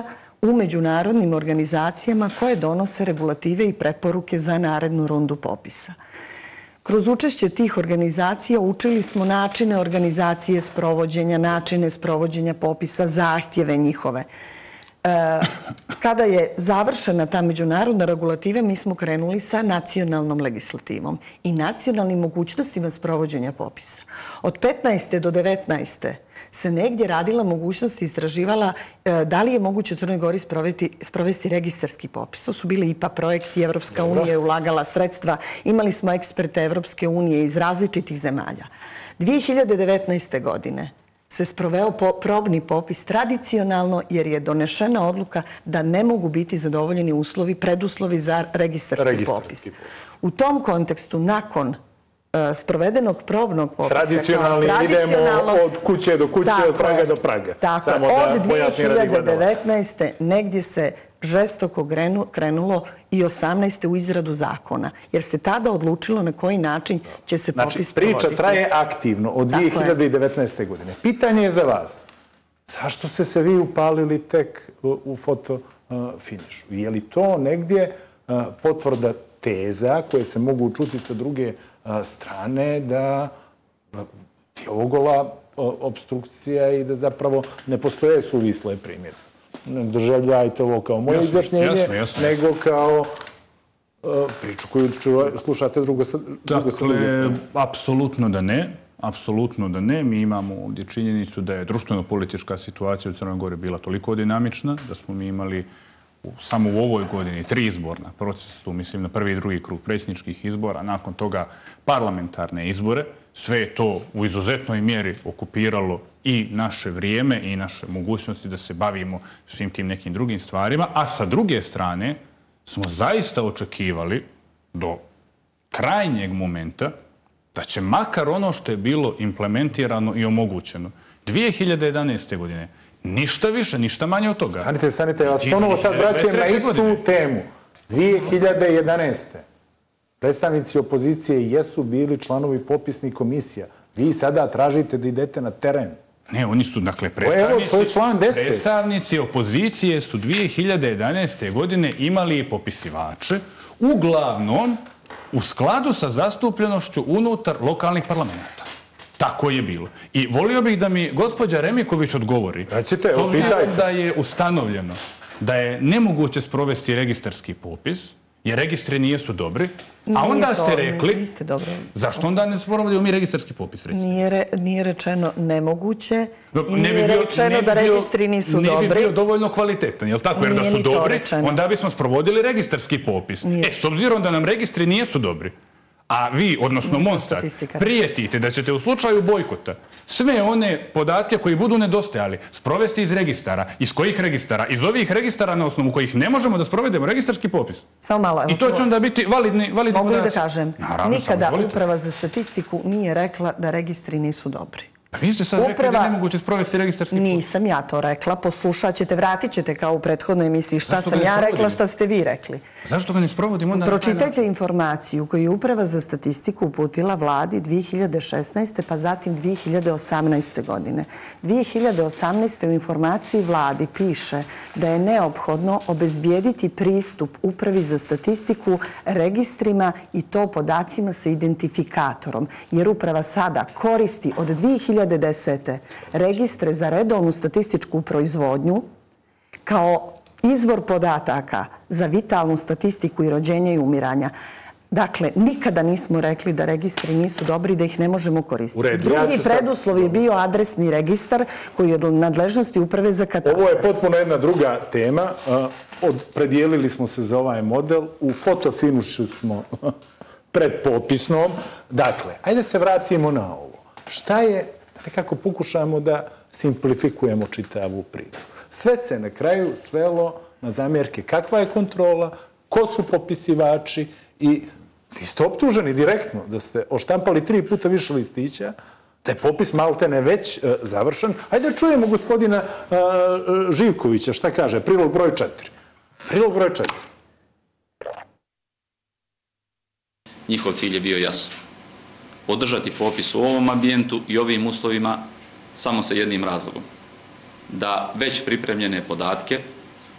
u međunarodnim organizacijama koje donose regulative i preporuke za narednu rundu popisa. Kroz učešće tih organizacija učili smo načine organizacije sprovođenja, načine sprovođenja popisa, zahtjeve njihove. Kada je završena ta međunarodna regulativa, mi smo krenuli sa nacionalnom legislativom i nacionalnim mogućnostima sprovođenja popisa. Od petnaeste do devetnaeste se negdje radila mogućnost i istraživala da li je moguće u Crnoj Gori sprovesti registarski popis. To su bili I P A projekti, Evropska unija je ulagala sredstva, imali smo eksperte Evropske unije iz različitih zemalja. dvije hiljade devetnaeste. godine se sproveo probni popis tradicionalno jer je donešena odluka da ne mogu biti zadovoljeni uslovi, preduslovi za registarski popis. U tom kontekstu, nakon sprovedenog probnog popisa... Tradicionalni, idemo od kuće do kuće, od praga do praga. Tako je, od dvije hiljade devetnaeste. negdje se žestoko krenulo i osamnaeste. u izradu zakona, jer se tada odlučilo na koji način će se popis provoditi. Znači, priča traje aktivno od dvije hiljade devetnaeste. godine. Pitanje je za vas. Zašto ste se vi upalili tek u fotofinišu? Je li to negdje potvrda teza koje se mogu čuti sa druge strane da je ovogola obstrukcija i da zapravo ne postoje suvisle primjere? Ne doživljajte ovo kao moje izjašnjenje, nego kao priču koju slušate drugo sa druge strane. Dakle, apsolutno da ne. Apsolutno da ne. Mi imamo ovdje činjenicu da je društveno-politička situacija u Crnoj Gori bila toliko dinamična da smo mi imali samo u ovoj godini tri izborna procesu, mislim na prvi i drugi krug predsjedničkih izbora, nakon toga parlamentarne izbore. Sve je to u izuzetnoj mjeri okupiralo i naše vrijeme i naše mogućnosti da se bavimo svim tim nekim drugim stvarima, a sa druge strane smo zaista očekivali do krajnjeg momenta da će makar ono što je bilo implementirano i omogućeno dvije hiljade jedanaeste. godine ništa više, ništa manje od toga. Stanite, stanite, ja vas ponovo sad vraćam na istu temu. dvije hiljade jedanaeste. predstavnici opozicije jesu bili članovi popisnih komisija. Vi sada tražite da idete na teren. Ne, oni su, dakle, predstavnici, predstavnici opozicije su dvije hiljade jedanaeste. godine imali popisivače, uglavnom u skladu sa zastupljenošću unutar lokalnih parlamenta. Tako je bilo. I volio bih da mi gospođa Remiković odgovori. Recite, s obzirom da je ustanovljeno da je nemoguće sprovesti registarski popis, jer registri nijesu dobri, a onda ste rekli, zašto onda ne sprovodimo mi registarski popis? Nije rečeno nemoguće i nije rečeno da registri nisu dobri. Ne bi bio dovoljno kvalitetan, jel tako? Jer da su dobri, onda bismo sprovodili registarski popis. E, s obzirom da nam registri nijesu dobri, a vi, odnosno Monstar, prijetite da ćete u slučaju bojkota sve one podatke koji budu nedostajali sprovesti iz registara. Iz kojih registara? Iz ovih registara na osnovu kojih ne možemo da sprovedemo registarski popis. Samo malo. I to će onda biti validni podaci. Mogu li da kažem? Nikada Uprava za statistiku nije rekla da registri nisu dobri. Pa vi ste sad rekli da je nemoguće sprovesti registarski popis. Nisam ja to rekla. Poslušat ćete, vratit ćete kao u prethodnoj emisiji šta sam ja rekla, šta ste vi rekli. Zašto ga ne sprovodimo? Pročitajte informaciju koju je Uprava za statistiku uputila vladi dvije hiljade šesnaeste. pa zatim dvije hiljade osamnaeste. godine. dvije hiljade osamnaeste. u informaciji vladi piše da je neophodno obezbijediti pristup Upravi za statistiku registrima i to podacima sa identifikatorom. Jer Uprava sada koristi od dvije hiljade desete. registre za redovnu statističku proizvodnju kao izvor podataka za vitalnu statistiku i rođenja i umiranja. Dakle, nikada nismo rekli da registri nisu dobri, da ih ne možemo koristiti. Drugi preduslov je bio adresni registar koji je od nadležnosti Uprave za katastar. Ovo je potpuno jedna druga tema. Predijelili smo se za ovaj model. U fotofinišu smo predpopisnom. Dakle, ajde se vratimo na ovo. Šta je, nekako pokušamo da simplifikujemo čitavu priču. Sve se na kraju svelo na zamjerke kakva je kontrola, ko su popisivači i vi ste optuženi direktno da ste oštampali tri puta više listića, da je popis maltene već završen. Ajde da čujemo gospodina Živkovića šta kaže, prilog broj četiri. Prilog broj četiri. Njihov cilj je bio jasan. Održati popis u ovom ambijentu i ovim uslovima samo sa jednim razlogom. Da već pripremljene podatke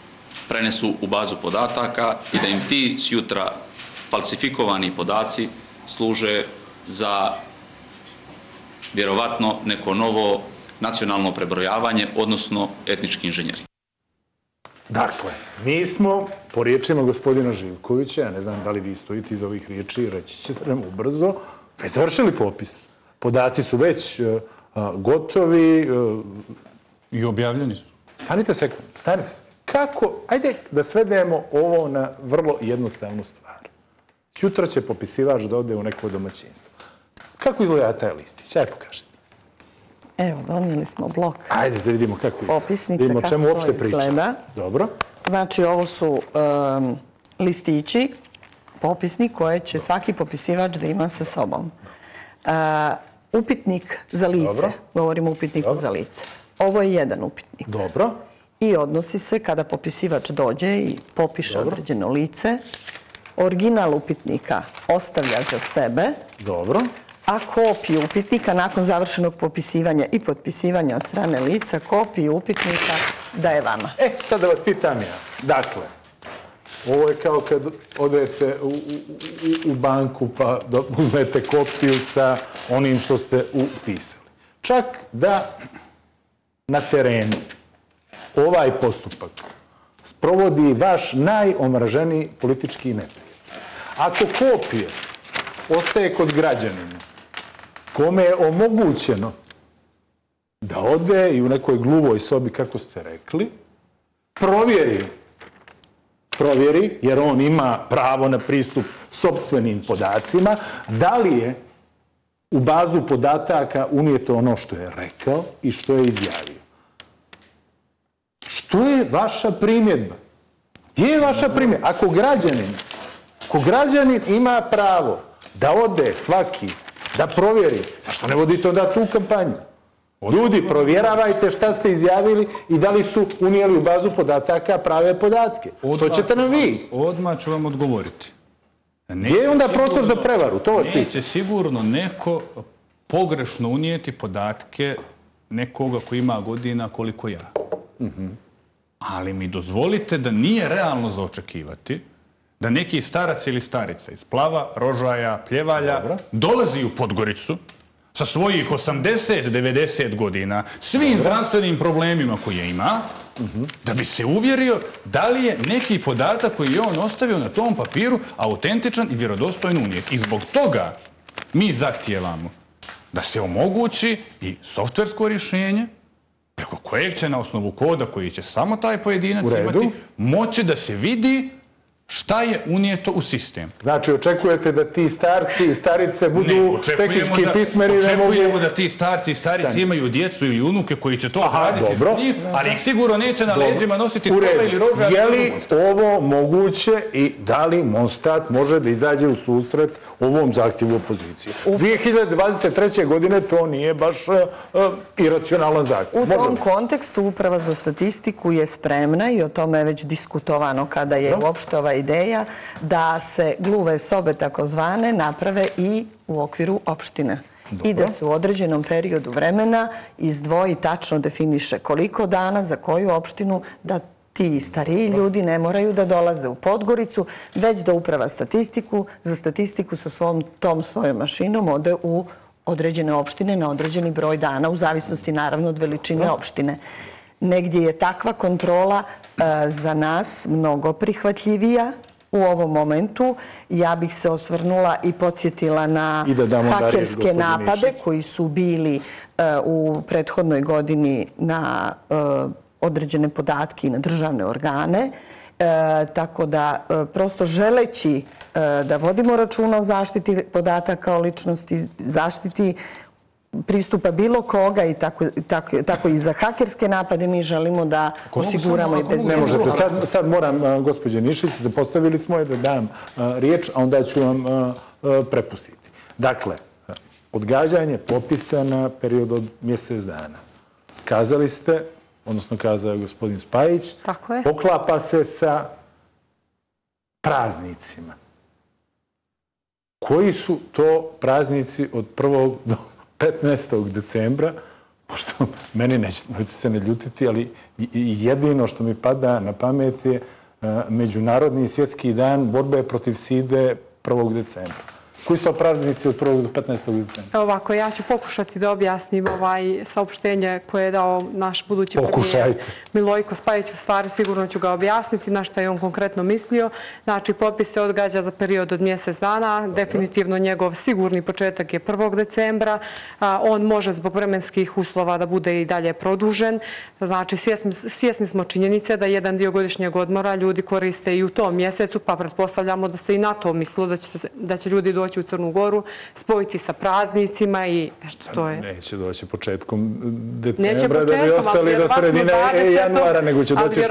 prenesu u bazu podataka i da im ti sjutra falsifikovani podaci služe za vjerovatno neko novo nacionalno prebrojavanje, odnosno etnički inženjering. Dakle, mi smo, po riječima gospodina Živkovića, ja ne znam da li vi stojite iz ovih riječi, reći ćete nam ubrzo, već završili popis. Podaci su već gotovi. I objavljeni su. Stanite sekund, stanite se. Kako, ajde da svedemo ovo na vrlo jednostavnu stvar. Sutra će popisivač da ode u neko domaćinstvo. Kako izgleda taj listić? Ajde pokažite. Evo, donijeli smo blok. Ajde da vidimo kako izgleda. Popisnice, kako to izgleda. Dobro. Znači, ovo su listići, popisnik koje će svaki popisivač da ima sa sobom. Upitnik za lice. Govorimo o upitniku za lice. Ovo je jedan upitnik. Dobro. I odnosi se kada popisivač dođe i popiše određeno lice. Original upitnika ostavlja za sebe. Dobro. A kopiju upitnika nakon završenog popisivanja i potpisivanja od strane lica, kopiju upitnika daje vama. E, sad da vas pitam ja. Dakle, ovo je kao kad odete u banku pa uzmete kopiju sa onim što ste upisali. Čak da na terenu ovaj postupak sprovodi vaš najomraženiji politički neprijatelj. Ako kopije ostaje kod građanina kome je omogućeno da ode i u nekoj gluvoj sobi, kako ste rekli, provjeri, provjeri, jer on ima pravo na pristup sopstvenim podacima, da li je u bazu podataka unijeto ono što je rekao i što je izjavio. Što je vaša primjedba? Gdje je vaša primjedba? Ako građanin, ako građanin ima pravo da ode svaki, da provjeri, zašto ne vodite onda tu kampanju? Ljudi, provjeravajte šta ste izjavili i da li su unijeli u bazu podataka prave podatke. Što ćete nam vi? Odmah ću vam odgovoriti. Gdje je onda prostor za prevaru? To vas pitam. Neće sigurno neko pogrešno unijeti podatke nekoga koji ima godina koliko ja. Ali mi dozvolite da nije realno za očekivati da neki starac ili starica iz Plava, Rožaja, Pljevalja dolazi u Podgoricu sa svojih osamdeset do devedeset godina, svim zdravstvenim problemima koje ima, da bi se uvjerio da li je neki podatak koji je on ostavio na tom papiru autentičan i vjerodostojno unijet. I zbog toga mi zahtijevamo da se omogući i softversko rješenje preko kojeg će na osnovu koda koji će samo taj pojedinac imati moći da se vidi šta je unijeto u sistem. Znači, očekujete da ti starci i starice budu tehnički pismeni? Očekujemo da ti starci i starice imaju djecu ili unuke koji će to raditi za njih, ali ih sigurno neće na leđima nositi stola ili rožaja. Je li ovo moguće i da li Monstat može da izađe u susret ovom zahtjevu opozicije? dvije hiljade dvadeset treće. godine to nije baš iracionalan zahtjev. U tom kontekstu Uprava za statistiku je spremna i o tome je već diskutovano kada je uopšte ova ideja da se gluve sobe takozvane naprave i u okviru opštine. I da se u određenom periodu vremena izdvoji, tačno definiše koliko dana, za koju opštinu, da ti stariji ljudi ne moraju da dolaze u Podgoricu, već da Uprava statistiku za statistiku sa svom tom svojom mašinom ode u određene opštine na određeni broj dana, u zavisnosti naravno od veličine opštine. Negdje je takva kontrola za nas mnogo prihvatljivija u ovom momentu. Ja bih se osvrnula i podsjetila na hakerske napade koji su bili u prethodnoj godini na određene podatke i na državne organe. Tako da prosto želeći da vodimo računa o zaštiti podataka o ličnosti, zaštiti pristupa bilo koga i tako i za hakerske napade mi želimo da osiguramo i bezbednost. Ne može se. Sad moram, gospođe Nišić, zapostavili smo je da dam riječ, a onda ću vam prepustiti. Dakle, odgađanje popisa na period od mjesec dana. Kazali ste, odnosno kazao je gospodin Spajić, poklapa se sa praznicima. Koji su to praznici od prvog do petnaestog decembra, pošto meni nećete se ne ljutiti, ali jedino što mi pada na pamet je Međunarodni svjetski dan borbe protiv side prvog decembra. Koji su to praznici od prvog do petnaestog decembra? Evo ovako, ja ću pokušati da objasnim ovaj saopštenje koje je dao naš budući premijer Milojko Spajić. U stvari sigurno ću ga objasniti na što je on konkretno mislio. Znači, popis se odgađa za period od mjesec dana. Definitivno njegov sigurni početak je prvog decembra. On može zbog vremenskih uslova da bude i dalje produžen. Znači, svjesni smo činjenice da jedan dio godišnjeg odmora ljudi koriste i u tom mjesecu, pa pretpostavljamo da se i na to mislilo da će ljudi doći u Crnu Goru, spojiti sa praznicima i što je... Neće doći početkom decembra da bi ostali do sredine januara, nego će doći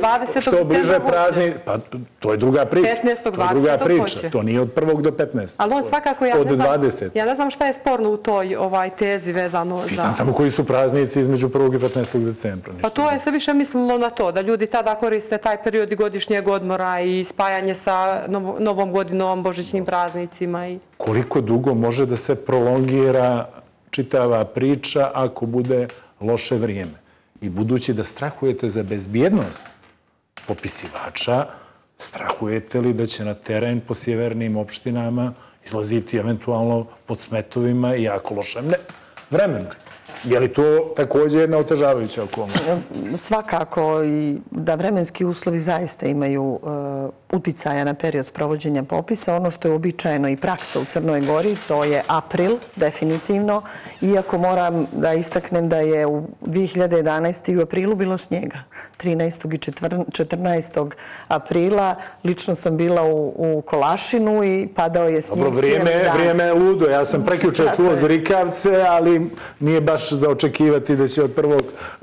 što bliže prazni... Pa to je druga priča. petnaestog To je druga priča. To nije od prvog do petnaestog. Ali on svakako, ja ne znam šta je sporno u toj tezi vezano za... Pitan samo koji su praznici između prvog i petnaestog decembra. Pa to je se više mislilo na to, da ljudi tada koriste taj period i godišnjeg odmora i spajanje sa novom godinom, božićnim praznicima i... Koliko dugo može da se prolongira čitava priča ako bude loše vrijeme? I budući da strahujete za bezbjednost popisivača, strahujete li da će na teren po sjevernim opštinama izlaziti eventualno pod smetovima i jako lošem vremenu? Je li to također jedna otežavajuća okolnost? Svakako i da vremenski uslovi zaista imaju uticaja na period sprovođenja popisa. Ono što je običajeno i praksa u Crnoj Gori, to je april, definitivno. Iako moram da istaknem da je u dvije hiljade jedanaeste. i u aprilu bilo snijega. trinaestog i četrnaestog aprila. Lično sam bila u Kolašinu i padao je snijeg cijeli dan. Vrijeme je ludo. Ja sam prekjuče čuo zrikavce, ali nije baš za očekivati da će od prvog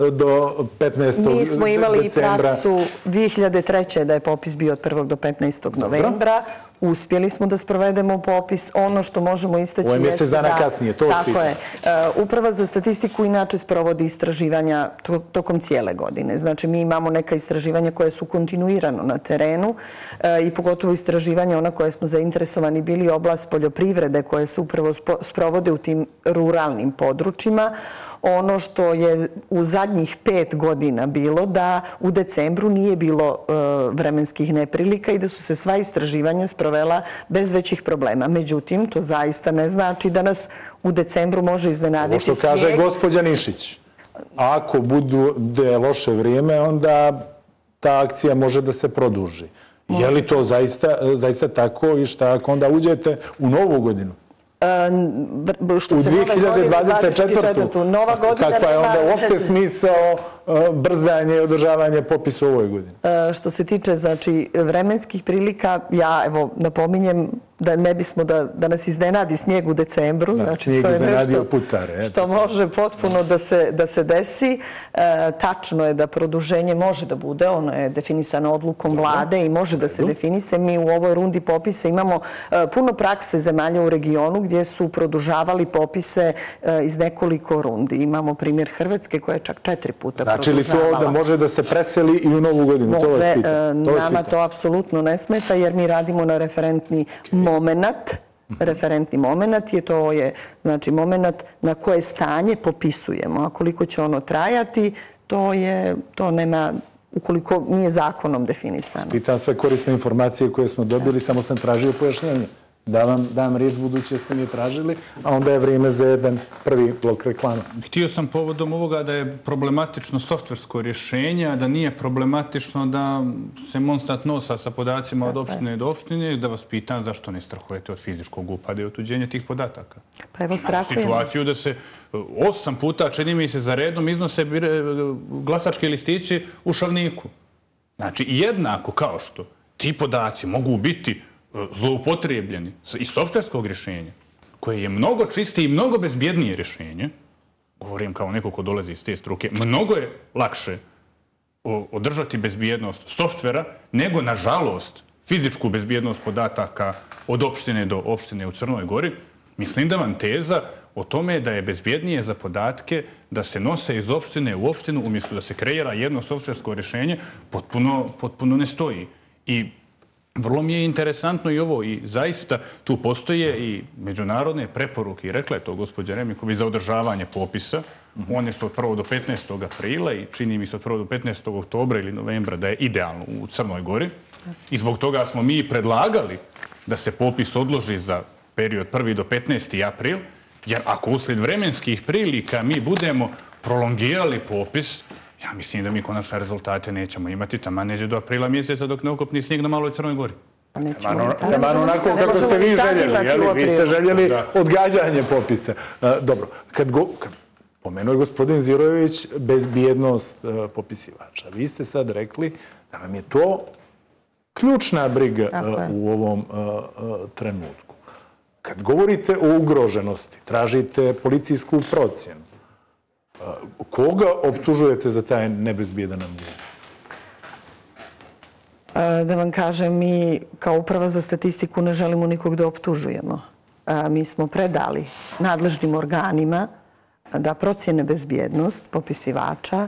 do petnaestog decembra... Mi smo imali i praksu dvije hiljade treće. da je popis bio od prvog do petnaestog novembra. Uspjeli smo da sprovedemo popis. Ono što možemo istaći jeste da... Ovo je mjesec dana kasnije, to Tako je. Uprava za statistiku inače sprovodi istraživanja tokom cijele godine. Znači, mi imamo neka istraživanja koje su kontinuirano na terenu i pogotovo istraživanja ona koje smo zainteresovani bili oblast poljoprivrede koje se upravo sprovode u tim ruralnim područjima. Ono što je u zadnjih pet godina bilo da u decembru nije bilo vremenskih neprilika i da su se sva istraživanja sprovela bez većih problema. Međutim, to zaista ne znači da nas u decembru može iznenaditi snijeg. Ovo što kaže gospođa Nišić, ako bude loše vrijeme, onda ta akcija može da se produži. Je li to zaista tako i šta ako onda uđete u novu godinu? U dvije hiljade dvadeset četvrtu. Nova godina kakva je onda uopšte smisao brzanje i održavanje popisa u ovoj godini? Što se tiče vremenskih prilika, ja evo napominjem da ne bismo da nas iznenadi snijeg u decembru. Snijeg iznenadio putare. Što može potpuno da se desi. Tačno je da produženje može da bude. Ono je definisano odlukom vlade i može da se definise. Mi u ovoj rundi popisa imamo puno prakse zemalja u regionu gdje su produžavali popise iz nekoliko rundi. Imamo primjer Hrvatske koja je čak četiri puta produžavala. Znači li to da može da se preseli i u novu godinu? Može. Nama to apsolutno ne smeta jer mi radimo na referentni moment. Referentni moment je to je znači moment na koje stanje popisujemo. A koliko će ono trajati, to je, to nema, ukoliko nije zakonom definisano. Pitam sve korisne informacije koje smo dobili, samo sam tražio pojašnjenje. Da vam dam riječ budući ste mi tražili, a onda je vrijeme za jedan prvi blok reklama. Htio sam povodom ovoga da je problematično softversko rješenje, a da nije problematično da se Monstat nosa sa podacima od opštine do opštine, da vas pitam zašto ne strahujete od fizičkog upada i otuđenja tih podataka. Pa evo strahujemo. Situaciju da se osam puta, čini mi se, za redom iznose glasački listići u šavniku. Znači, jednako kao što ti podaci mogu biti zloupotrijebljeni iz softverskog rješenja, koje je mnogo čistije i mnogo bezbjednije rješenje, govorim kao neko ko dolazi iz te struke, mnogo je lakše održati bezbjednost softvera nego, nažalost, fizičku bezbjednost podataka od opštine do opštine u Crnoj Gori. Mislim da vam teza o tome da je bezbjednije za podatke da se nose iz opštine u opštinu umjesto da se kreira jedno softversko rješenje potpuno ne stoji. I vrlo mi je interesantno i ovo i zaista tu postoje i međunarodne preporuke i rekla je to gospođa Remiković za održavanje popisa One su od prvog do petnaestog aprila i čini mi se od prvog do petnaestog oktobra ili novembra da je idealno u Crnoj Gori. I zbog toga smo mi predlagali da se popis odloži za period prvi do petnaesti april, jer ako uslijed vremenskih prilika mi budemo prolongirali popis, ja mislim da mi konačne rezultate nećemo imati, taman neđe do aprila mjeseca dok ne okopni snijeg na Maloj Crnoj Gori. Taman onako kako ste vi željeli, vi ste željeli odgađanje popisa. Dobro, kad pomenuo je gospodin Zirojević bezbjednost popisivača, vi ste sad rekli da vam je to ključna briga u ovom trenutku. Kad govorite o ugroženosti, tražite policijsku procjenu, koga optužujete za taj nebezbjedan ambijent? Da vam kažem, mi kao Uprava za statistiku ne želimo nikog da optužujemo. Mi smo predali nadležnim organima da procjene bezbjednost popisivača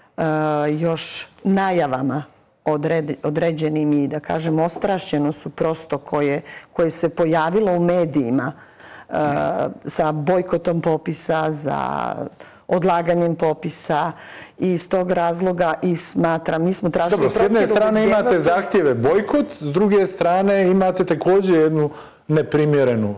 još najavama određenim i, da kažem, ostrašćeno su prosto koje se pojavilo u medijima sa bojkotom popisa, za odlaganjem popisa i iz tog razloga i smatram, mi smo tražili procjenu bezbjednosti. Dobro, s jedne strane imate zahtjeve bojkot, s druge strane imate također jednu neprimjerenu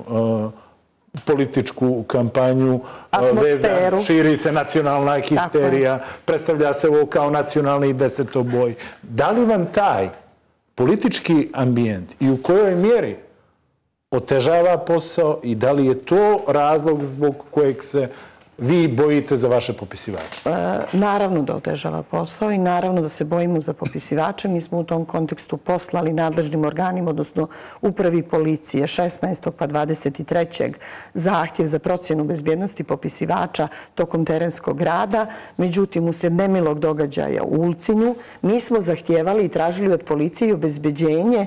političku kampanju, atmosferu. Širi se nacionalna histerija, predstavlja se ovo kao nacionalni desetoboj. Da li vam taj politički ambijent i u kojoj mjeri otežava posao i da li je to razlog zbog kojeg se vi bojite za vaše popisivače? Naravno da otežava posao i naravno da se bojimo za popisivače. Mi smo u tom kontekstu poslali nadležnim organima, odnosno Upravi policije šesnaestog pa dvadeset trećeg zahtjev za procjenu bezbjednosti popisivača tokom terenskog rada. Međutim, uslijed nemilog događaja u Ulcinju, mi smo zahtjevali i tražili od policije obezbeđenje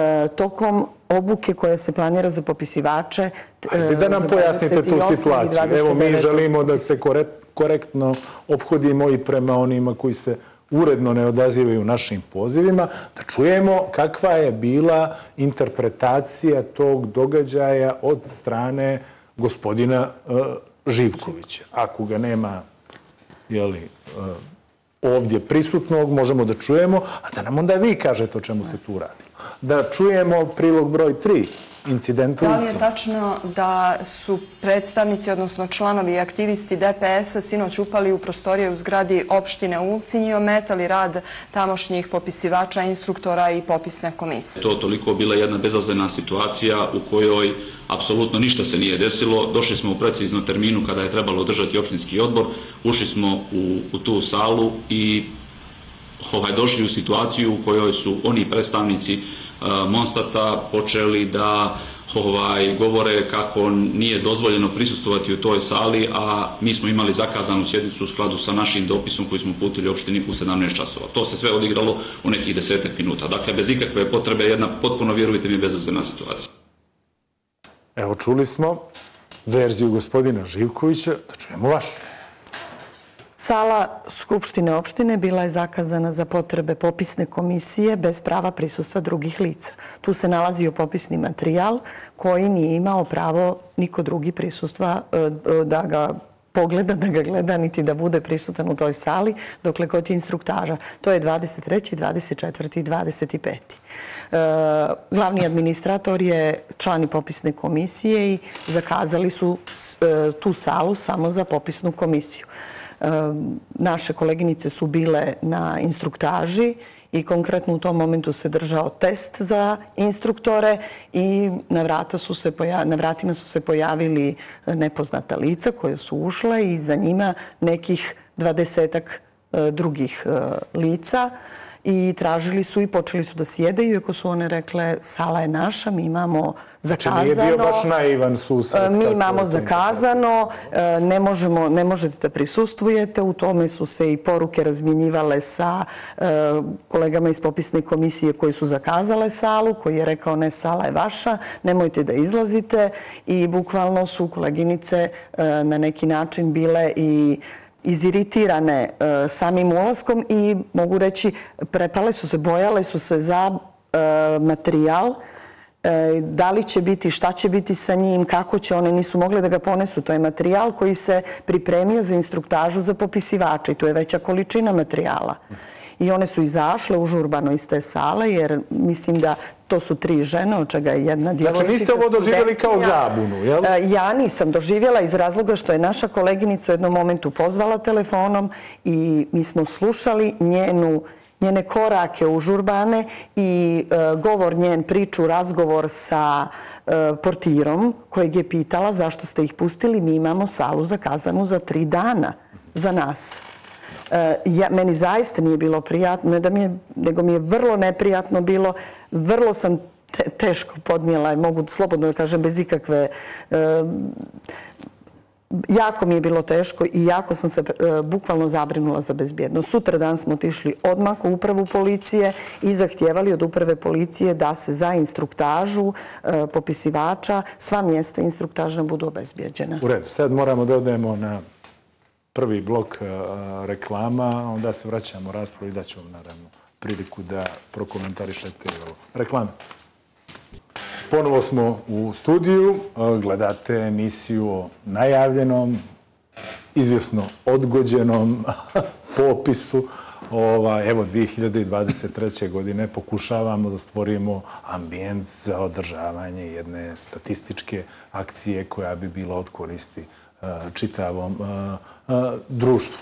tokom obuke koja se planira za popisivače. Hajde da nam pojasnite tu situaciju. Evo, mi želimo da se korektno ophodimo i prema onima koji se uredno ne odazivaju našim pozivima, da čujemo kakva je bila interpretacija tog događaja od strane gospodina Živkovića. Ako ga nema, jeli, ovdje prisutnog, možemo da čujemo, a da nam onda vi kažete o čemu se tu radi. Da čujemo prilog broj tri, incident u Ulcu. Da li je tačno da su predstavnici, odnosno članovi i aktivisti D P S-a sinoć upali u prostorije u zgradi opštine Ulcinj i ometali rad tamošnjih popisivača, instruktora i popisne komisije? To toliko bila jedna bezazlena situacija u kojoj apsolutno ništa se nije desilo. Došli smo u precizno terminu kada je trebalo održati opštinski odbor, ušli smo u tu salu i došli u situaciju u kojoj su oni predstavnici Monstata počeli da govore kako nije dozvoljeno prisustvovati u toj sali, a mi smo imali zakazanu sjednicu u skladu sa našim dopisom koji smo uputili opštini u sedamnaest časova. To se sve odigralo u nekih desetak minuta. Dakle, bez ikakve potrebe, jedna potpuno, vjerujte mi, bezazlena situacija. Evo, čuli smo verziju gospodina Živkovića, da čujemo vašu. Sala Skupštine opštine bila je zakazana za potrebe popisne komisije bez prava prisustva drugih lica. Tu se nalazio popisni materijal koji nije imao pravo niko drugi prisustva da ga pogleda, da ga gleda, niti da bude prisutan u toj sali, dokle kod instruktaža. To je dvadeset treći, dvadeset četvrti i dvadeset peti Glavni administrator je člani popisne komisije i zakazali su tu salu samo za popisnu komisiju. Naše koleginice su bile na instruktaži i konkretno u tom momentu se držao test za instruktore i na vratima su se pojavili nepoznata lica koje su ušle i za njima nekih dvadesetak drugih lica i tražili su i počeli su da sjedaju, iako su one rekle sala je naša, mi imamo zakazano. Znači nije bio baš naivan susret. Mi imamo zakazano, ne možete da prisustvujete, u tome su se i poruke razmjenjivale sa kolegama iz popisne komisije koji su zakazale salu, koji je rekao ne, sala je vaša, nemojte da izlazite i bukvalno su koleginice na neki način bile i iziritirane samim ulaskom i mogu reći prepale su se, bojale su se za materijal Da li će biti, šta će biti sa njim, kako će, one nisu mogle da ga ponesu. To je materijal koji se pripremio za instruktažu za popisivače i to je veća količina materijala. I one su izašle užurbano iz te sale, jer mislim da to su tri žene, od čega je jedna djevojčica. Znači niste ovo doživjeli kao zabunu, jel? Ja nisam doživjela iz razloga što je naša koleginica u jednom momentu pozvala telefonom i mi smo slušali njenu njene korake užurbane i govor njen, priču, razgovor sa portirom kojeg je pitala zašto ste ih pustili. Mi imamo salu zakazanu za tri dana za nas. Meni zaista nije bilo prijatno, nego mi je vrlo neprijatno bilo. Vrlo sam teško podnijela, mogu slobodno da kažem, bez ikakve... Jako mi je bilo teško i jako sam se bukvalno zabrinula za bezbjednost. Sutra dan smo otišli odmah u upravu policije i zahtijevali od uprave policije da se za instruktažu popisivača sva mjesta instruktažna budu obezbjeđena. U redu, sad moramo da odemo na prvi blok reklama, onda se vraćamo raspravu i daću vam naravno priliku da prokomentarišete ovo. Reklame. Ponovo smo u studiju, gledate emisiju o najavljenom, izvjesno odgođenom popisu. Evo, dvije hiljade dvadeset treće. godine pokušavamo da stvorimo ambijent za održavanje jedne statističke akcije koja bi bila od koristi čitavom društvu.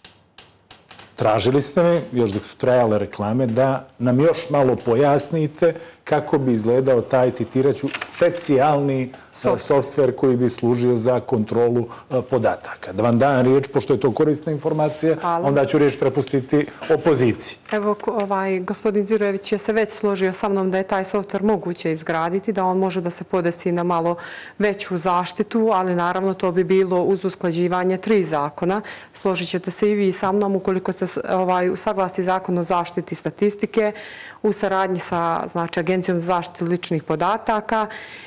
Tražili ste mi, još dok su trajale reklame, da nam još malo pojasnite kako bi izgledao taj, citiraću, specijalni softver koji bi služio za kontrolu podataka. Da vam dam riječ, pošto je to korisna informacija, onda ću riječ prepustiti opoziciji. Evo, gospodin Zirojević je se već složio sa mnom da je taj softver moguće izgraditi, da on može da se podesi na malo veću zaštitu, ali naravno to bi bilo uz usklađivanje tri zakona. Složit ćete se i vi sa mnom ukoliko se usaglasi zakon o zaštiti statistike u saradnji sa Agencijom za zaštitu ličnih podataka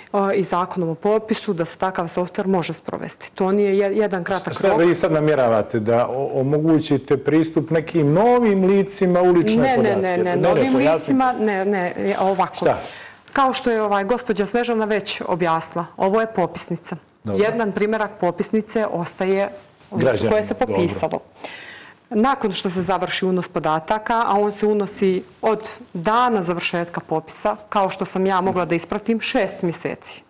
i zakonom o popisu, da se takav softver može sprovesti. To nije jedan kratak rok. Šta vi sad namjeravate? Da omogućite pristup nekim novim licima u lične podatke? Ne, ne, ne, novim licima, ne, ne, ovako. Šta? Kao što je gospođa Snežana već objasnila, ovo je popisnica. Jedan primjerak popisnice ostaje koje se popisalo. Nakon što se završi unos podataka, a on se unosi od dana završetka popisa, kao što sam ja mogla da ispratim, šest mjeseci.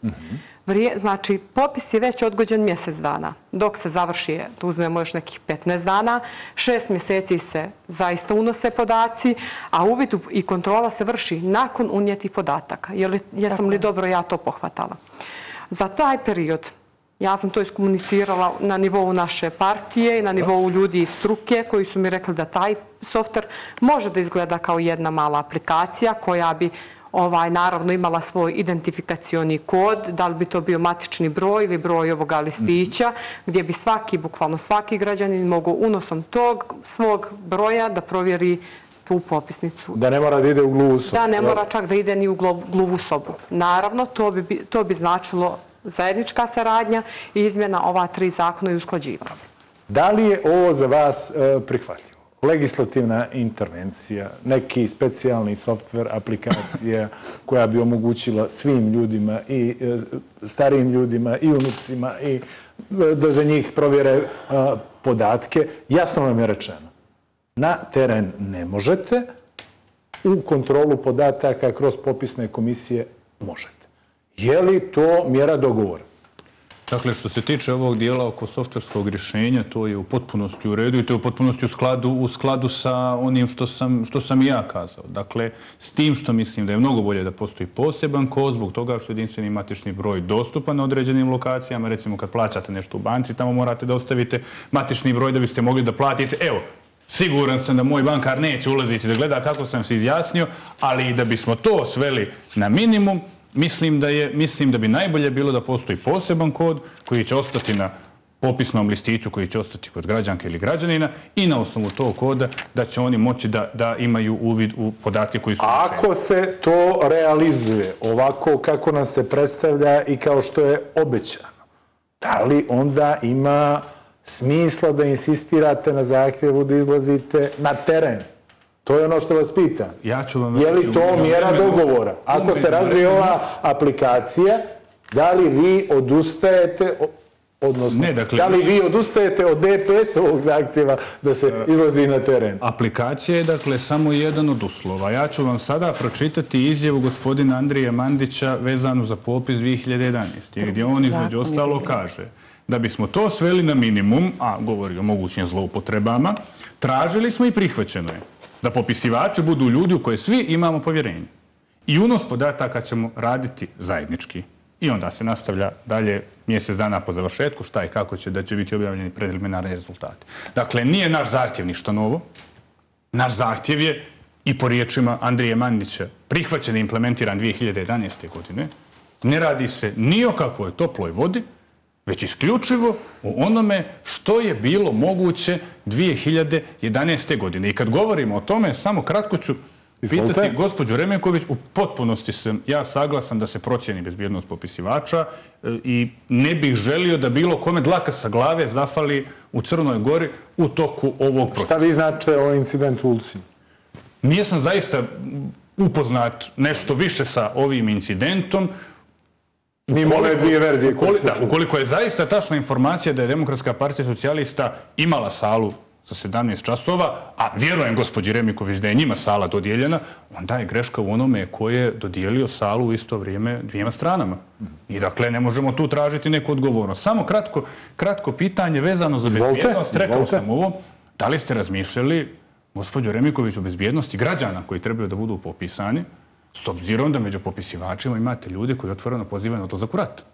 Znači, popis je već odgođen mjesec dana. Dok se završi, tu uzmemo još nekih petnaest dana, šest mjeseci se zaista unose podaci, a uvid i kontrola se vrši nakon unijetih podataka. Jesam li dobro ja to pohvatala? Za taj period ja sam to iskomunicirala na nivou naše partije i na nivou ljudi iz struke koji su mi rekli da taj softver može da izgleda kao jedna mala aplikacija koja bi naravno imala svoj identifikacioni kod, da li bi to bio matični broj ili broj ovoga listića, gdje bi svaki, bukvalno svaki građanin mogao unosom tog svog broja da provjeri tu popisnicu. Da ne mora da ide u gluvu sobu. Da ne mora čak da ide ni u gluvu sobu. Naravno, to bi značilo zajednička saradnja i izmjena ova tri zakona i usklađivanja. Da li je ovo za vas prihvatljivo? Legislativna intervencija, neki specijalni softver, aplikacija koja bi omogućila svim ljudima i starijim ljudima i unucima i da za njih provjere podatke. Jasno vam je rečeno. Na teren ne možete, u kontrolu podataka kroz popisne komisije možete. Je li to mjera dogovora? Dakle, što se tiče ovog dijela oko softverskog rješenja, to je u potpunosti u redu i to je u potpunosti u skladu sa onim što sam i ja kazao. Dakle, s tim što mislim da je mnogo bolje da postoji poseban kod zbog toga što je jedinstveni matični broj dostupan na određenim lokacijama. Recimo, kad plaćate nešto u banci, tamo morate da ostavite matični broj da biste mogli da platite. Evo, siguran sam da moj bankar neće ulaziti da gleda kako sam se izjasnio, ali i da bismo to sveli na minimum, Mislim da, je, mislim da bi najbolje bilo da postoji poseban kod koji će ostati na popisnom listiću, koji će ostati kod građanke ili građanina i na osnovu tog koda da će oni moći da, da imaju uvid u podatke koji su... Ako se to realizuje ovako kako nam se predstavlja i kao što je obećano, da li onda ima smisla da insistirate na zahtjevu da izlazite na teren? To je ono što vas pitam. Ja ću vam je li reći, to u mjera međuvremenu- dogovora? Ako u se razvije međuvremenu- ova aplikacija, da li vi odustajete, o- odnosno, Ne, dakle, da li mi- vi odustajete od D P S-ovog zahtjeva da se izlazi na teren? Aplikacija je, dakle, samo jedan od uslova. Ja ću vam sada pročitati izjavu gospodina Andrije Mandića vezanu za popis dvije hiljade jedanaeste. gdje on između ostalo kaže da bismo to sveli na minimum, a govori o mogućim zloupotrebama, tražili smo i prihvaćeno je da popisivači budu ljudi u koje svi imamo povjerenje. I unos podataka ćemo raditi zajednički. I onda se nastavlja dalje mjesec dana po završetku šta i kako će, da će biti objavljeni preliminarni rezultati. Dakle, nije naš zahtjev ništa novo. Naš zahtjev je, i po riječima Andrije Mandića, prihvaćen i implementiran dvije hiljade jedanaeste. godine. Ne radi se ni o kakvoj toploj vodi, već isključivo o onome što je bilo moguće dvije hiljade jedanaeste. godine. I kad govorimo o tome, samo kratko ću pitati gospođu Remeković, u potpunosti sam ja saglasan da se procijeni bezbjednost popisivača e, i ne bih želio da bilo kome dlaka sa glave zafali u Crnoj Gori u toku ovog procesa. Šta vi značite o incidentu u Ulcinju? Nijesam zaista upoznat nešto više sa ovim incidentom. Mimo ove dvije verzije koje smo Da, čuli. ukoliko je zaista tačna informacija da je Demokratska partija socijalista imala salu za sedamnaest časova, a vjerujem gospođi Remiković da je njima sala dodijeljena, onda je greška u onome ko je dodijelio salu u isto vrijeme dvijema stranama. I dakle, ne možemo tu tražiti neku odgovornost. Samo kratko, kratko pitanje vezano za Izvolite, bezbjednost. Rekao izvolite. sam ovo. Da li ste razmišljali, gospođo Remiković, o bezbjednosti građana koji trebaju da budu popisani, s obzirom da među popisivačima imate ljude koji otvoreno pozivaju na odlazak u rat?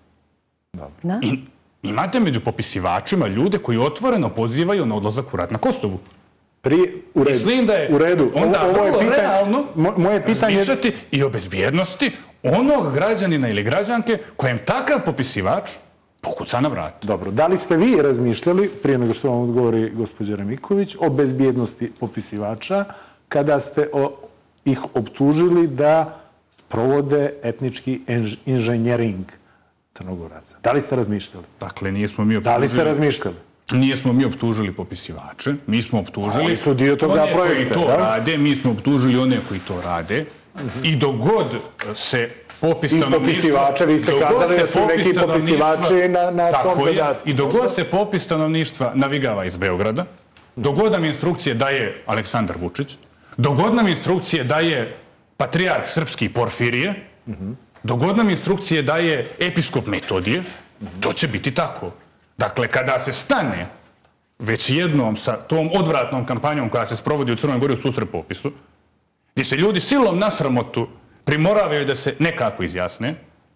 Da. I imate među popisivačima ljude koji otvoreno pozivaju na odlazak u rat na Kosovu. Prije, u redu. Mislim da je u redu. onda Ovo je vrlo pitanje- realno mo- moje pitanje je- razmišljati i o bezbjednosti onog građanina ili građanke kojem takav popisivač pokuca na vrat. Dobro, da li ste vi razmišljali, prije nego što vam odgovori gospođa Remiković, o bezbjednosti popisivača, kada ste o- ih optužili da sprovode etnički enž- inženjering Crnogoraca? Da li ste razmišljali? Dakle, nismo mi Da li ste optužili- razmišljali? Nismo mi optužili popisivače, mi smo optužili Oni su dio toga one projekta, koji to da? rade, mi smo optužili one koji to rade i dogod se popis I stanovništva... popisivače, vi ste dogod kazali se da su popis neki stanovništva- popisivači na- na Tako tom je. zadatku. I dogod se popis stanovništva navigava iz Beograda, dogod nam instrukcije daje Aleksandar Vučić, dogod nam instrukcije daje patrijarh srpski Porfirije, dogod nam instrukcije daje episkop Metodije, to će biti tako. Dakle, kada se stane već jednom sa tom odvratnom kampanjom koja se sprovodi u Crnoj Gori u susret popisu, gdje se ljudi silom na sramotu primoravaju da se nekako izjasne,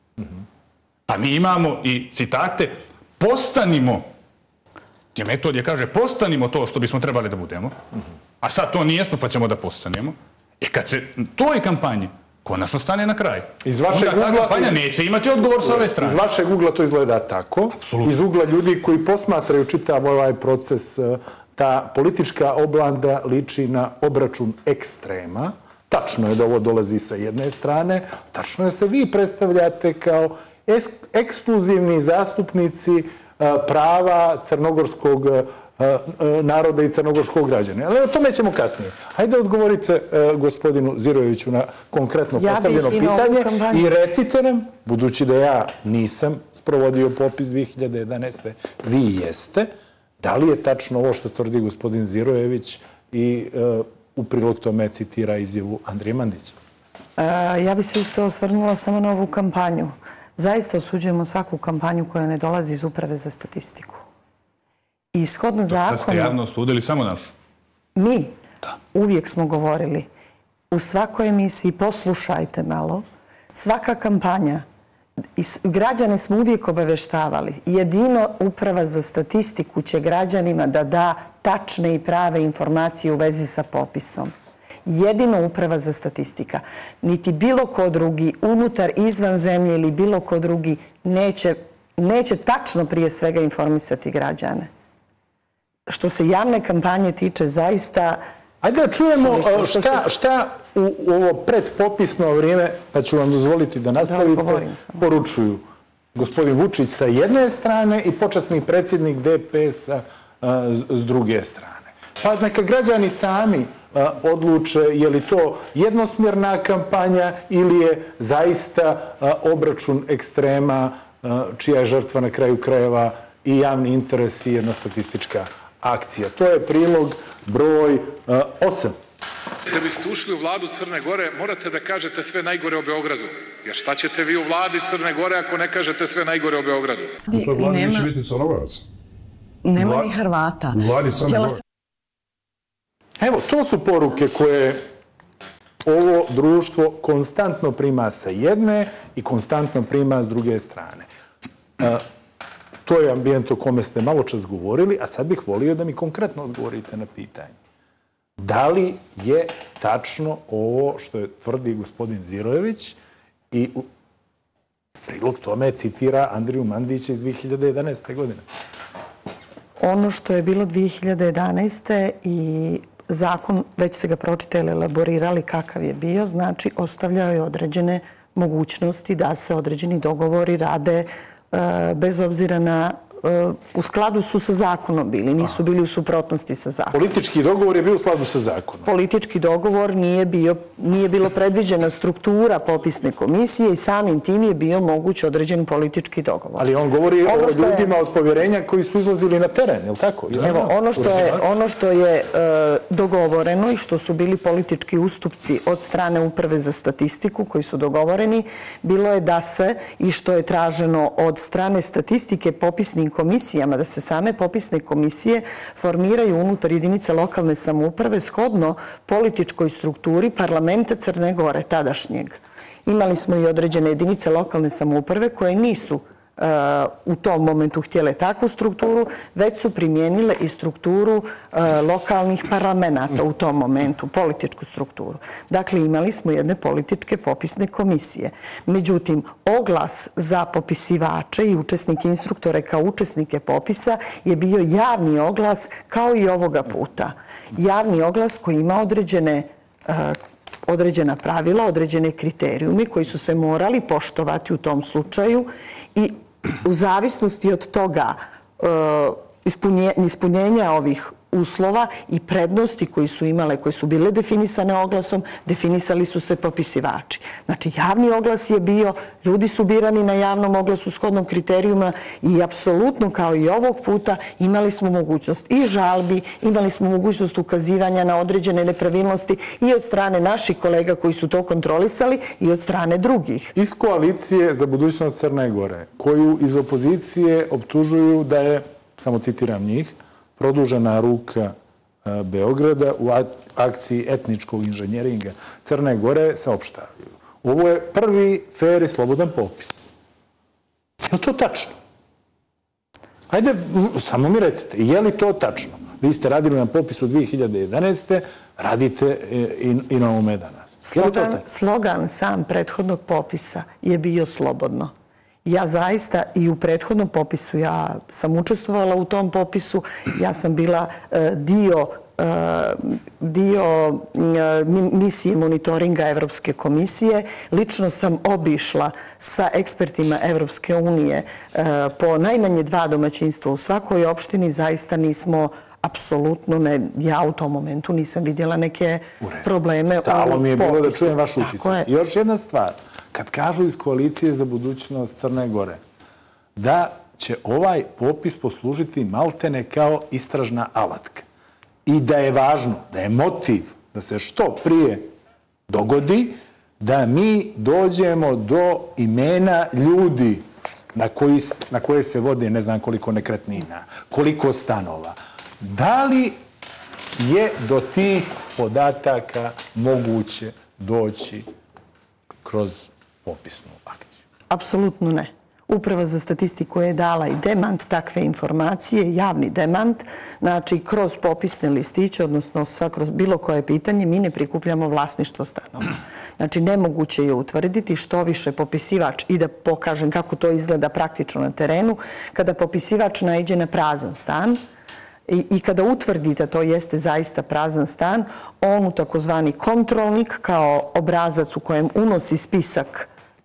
pa mi imamo i citate, postanimo, gdje Metodije kaže, postanimo to što bismo trebali da budemo, a sad to nijesmo pa ćemo da postanemo. I kad se toj kampanji konačno stane na kraj, Iz vašeg onda ta ugla- kampanja iz- neće imati odgovor sa ove strane. Iz vašeg ugla to izgleda tako. Iz ugla ljudi koji posmatraju čitav ovaj proces, eh, ta politička oblanda liči na obračun ekstrema. Tačno je da ovo dolazi sa jedne strane, tačno je da se vi predstavljate kao es- ekskluzivni zastupnici eh, prava crnogorskog eh, eh, naroda i crnogorskog građana. Ali o tome ćemo kasnije. Hajde odgovorite eh, gospodinu Zirojeviću na konkretno Ja bih postavljeno i na ovu pitanje kampanju- i recite nam, budući da ja nisam sprovodio popis dvije hiljade jedanaeste. vi jeste, da li je tačno ovo što tvrdi gospodin Zirojević i e, u prilog tome citira izjavu Andrije Mandića? E, ja bih se isto osvrnula samo na ovu kampanju. Zaista osuđujemo svaku kampanju koja ne dolazi iz Uprave za statistiku. I shodno Da ste zakonu, javno osudili samo našu. mi uvijek smo govorili u svakoj emisiji, poslušajte malo, svaka kampanja, i s- građane smo uvijek obaveštavali, jedino Uprava za statistiku će građanima da da tačne i prave informacije u vezi sa popisom. Jedino Uprava za statistika. Niti bilo ko drugi, unutar, izvan zemlje ili bilo ko drugi, neće, neće tačno prije svega informisati građane. Što se javne kampanje tiče, zaista... Ajde da čujemo Toliko e, što šta, se- šta u, u ovo predpopisno vrijeme, pa ću vam dozvoliti da nastavite, govorim samo. poručuju gospodin Vučić sa jedne strane i počasni predsjednik D P S-a e, s s druge strane. Pa neka građani sami odluče je li to jednosmjerna kampanja ili je zaista obračun ekstrema čija je žrtva na kraju krajeva i javni interes i jedna statistička akcija. To je prilog broj osam. Da biste ušli u vladu Crne Gore, morate da kažete sve najgore o Beogradu. Jer šta ćete vi u vladi Crne Gore ako ne kažete sve najgore o Beogradu? U toj vladi neće biti Crnogorac. Nema ni Hrvata. U vladi Crne Gore. Evo, to su poruke koje ovo društvo konstantno prima sa jedne i konstantno prima s druge strane. To je ambijent o kome ste malo čas govorili, a sad bih volio da mi konkretno odgovorite na pitanje. Da li je tačno ovo što je tvrdi gospodin Zirojević i u prilog tome citira Andriju Mandića iz dve hiljade jedanaeste. godine? Ono što je bilo dve hiljade jedanaeste. i zakon, već ste ga pročitali, elaborirali kakav je bio, znači ostavljao je određene mogućnosti da se određeni dogovori rade bez obzira na... U skladu su sa zakonom bili, nisu bili u suprotnosti sa zakonom. Politički dogovor je bio u skladu sa zakonom? Politički dogovor nije bilo predviđena struktura popisne komisije i samim tim je bio moguć određen politički dogovor. Ali on govori o ljudima od povjerenja koji su izlazili na teren, je li tako? Evo, ono što je dogovoreno i što su bili politički ustupci od strane Uprave za statistiku koji su dogovoreni, bilo je da se, i što je traženo od strane statistike popisnih komisijama, da se same popisne komisije formiraju unutar jedinice lokalne samouprave shodno političkoj strukturi parlamenta Crne Gore, tadašnjeg. Imali smo i određene jedinice lokalne samouprave koje nisu u tom momentu htjele takvu strukturu, već su primijenile i strukturu lokalnih parlamenta u tom momentu, političku strukturu. Dakle, imali smo jedne političke popisne komisije. Međutim, oglas za popisivače i učesnike instruktore kao učesnike popisa je bio javni oglas kao i ovoga puta. Javni oglas koji ima određene određena pravila, određene kriterijumi koji su se morali poštovati u tom slučaju i u zavisnosti od toga ispunjenja ovih uslova i prednosti koji su imale, koje su bile definisane oglasom, definisali su se popisivači. Znači, javni oglas je bio, ljudi su birani na javnom oglasu shodnom kriterijuma i apsolutno kao i ovog puta imali smo mogućnost i žalbi, imali smo mogućnost ukazivanja na određene nepravilnosti i od strane naših kolega koji su to kontrolisali i od strane drugih. Iz koalicije za budućnost Crne Gore, koju iz opozicije optužuju da je, samo citiram njih, produžena ruka Beograda u akciji etničkog inženjeringa Crne Gore saopštavaju. Ovo je prvi fer i slobodan popis. Je li to tačno? Hajde, samo mi recite, je li to tačno? Vi ste radili na popisu dve hiljade jedanaeste. radite i na ovome danas. Slogan sam prethodnog popisa je bio slobodno. Ja zaista i u prethodnom popisu, ja sam učestvovala u tom popisu, ja sam bila dio dio misije monitoringa Evropske komisije. Lično sam obišla sa ekspertima Evropske unije po najmanje dva domaćinstva u svakoj opštini. Zaista nismo, apsolutno ne, ja u tom momentu nisam vidjela neke probleme u popisu. Stalo mi je bilo da čujem vaš utisak. Još jedna stvar. Kad kažu iz koalicije za budućnost Crne Gore da će ovaj popis poslužiti maltene kao istražna alatka i da je važno, da je motiv da se što prije dogodi, da mi dođemo do imena ljudi na koje se vode ne znam koliko nekretnina, koliko stanova. Da li je do tih podataka moguće doći kroz popisnu akciju? Apsolutno ne. Uprava za statistiku je dala i demant takve informacije, javni demant, znači kroz popisne listiće, odnosno kroz bilo koje pitanje, mi ne prikupljamo vlasništvo stanova. Znači, nemoguće je utvrditi što više popisivač, i da pokažem kako to izgleda praktično na terenu, kada popisivač naiđe na prazan stan, i kada utvrdi da to jeste zaista prazan stan, on u takozvani kontrolnik kao obrazac u kojem unosi spisak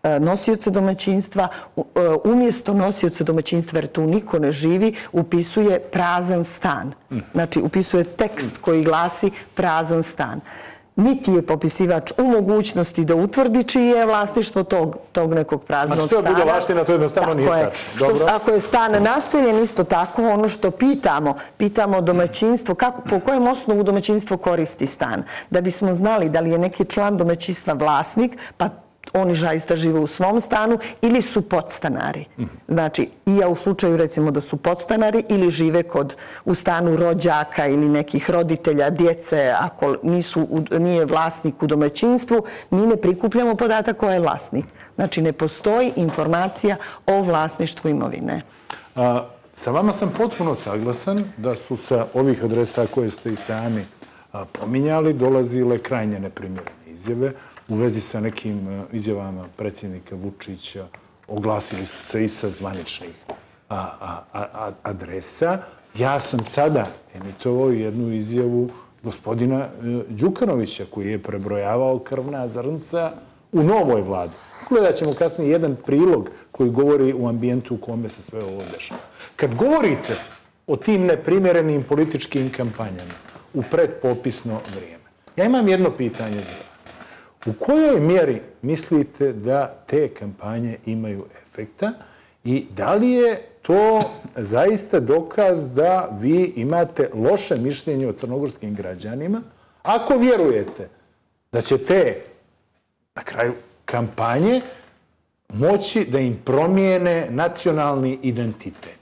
nosioca domaćinstva, umjesto nosioca domaćinstva, jer tu niko ne živi, upisuje prazan stan. Znači, upisuje tekst koji glasi prazan stan. Niti je popisivač u mogućnosti da utvrdi čije je vlasništvo tog, tog nekog praznog stana. Znači, to je budalaština, to jednostavno nije tačno. Ako je stan naseljen, isto tako, ono što pitamo, pitamo domaćinstvo, kako, po kojem osnovu domaćinstvo koristi stan. Da bismo znali da li je neki član domaćinstva vlasnik, pa oni zaista žive u svom stanu ili su podstanari. Znači, i ja u slučaju recimo da su podstanari ili žive kod, u stanu rođaka ili nekih roditelja, djece, ako nisu, nije vlasnik u domaćinstvu, mi ne prikupljamo podatak ko je vlasnik. Znači, ne postoji informacija o vlasništvu imovine. A, sa vama sam potpuno saglasan da su sa ovih adresa koje ste i sami a, pominjali dolazile krajnje neprimjerene izjave u vezi sa nekim izjavama predsjednika Vučića. Oglasili su se i sa zvaničnih a, a, a, adresa. Ja sam sada emitovao jednu izjavu gospodina Đukanovića koji je prebrojavao krvna zrnca u novoj vladi. Gledat ćemo kasnije jedan prilog koji govori u ambijentu u kome se sve ovo dešava. Kad govorite o tim neprimjerenim političkim kampanjama u predpopisno vrijeme, ja imam jedno pitanje za vas. U kojoj mjeri mislite da te kampanje imaju efekta i da li je to zaista dokaz da vi imate loše mišljenje o crnogorskim građanima ako vjerujete da će te na kraju kampanje moći da im promijene nacionalni identitet?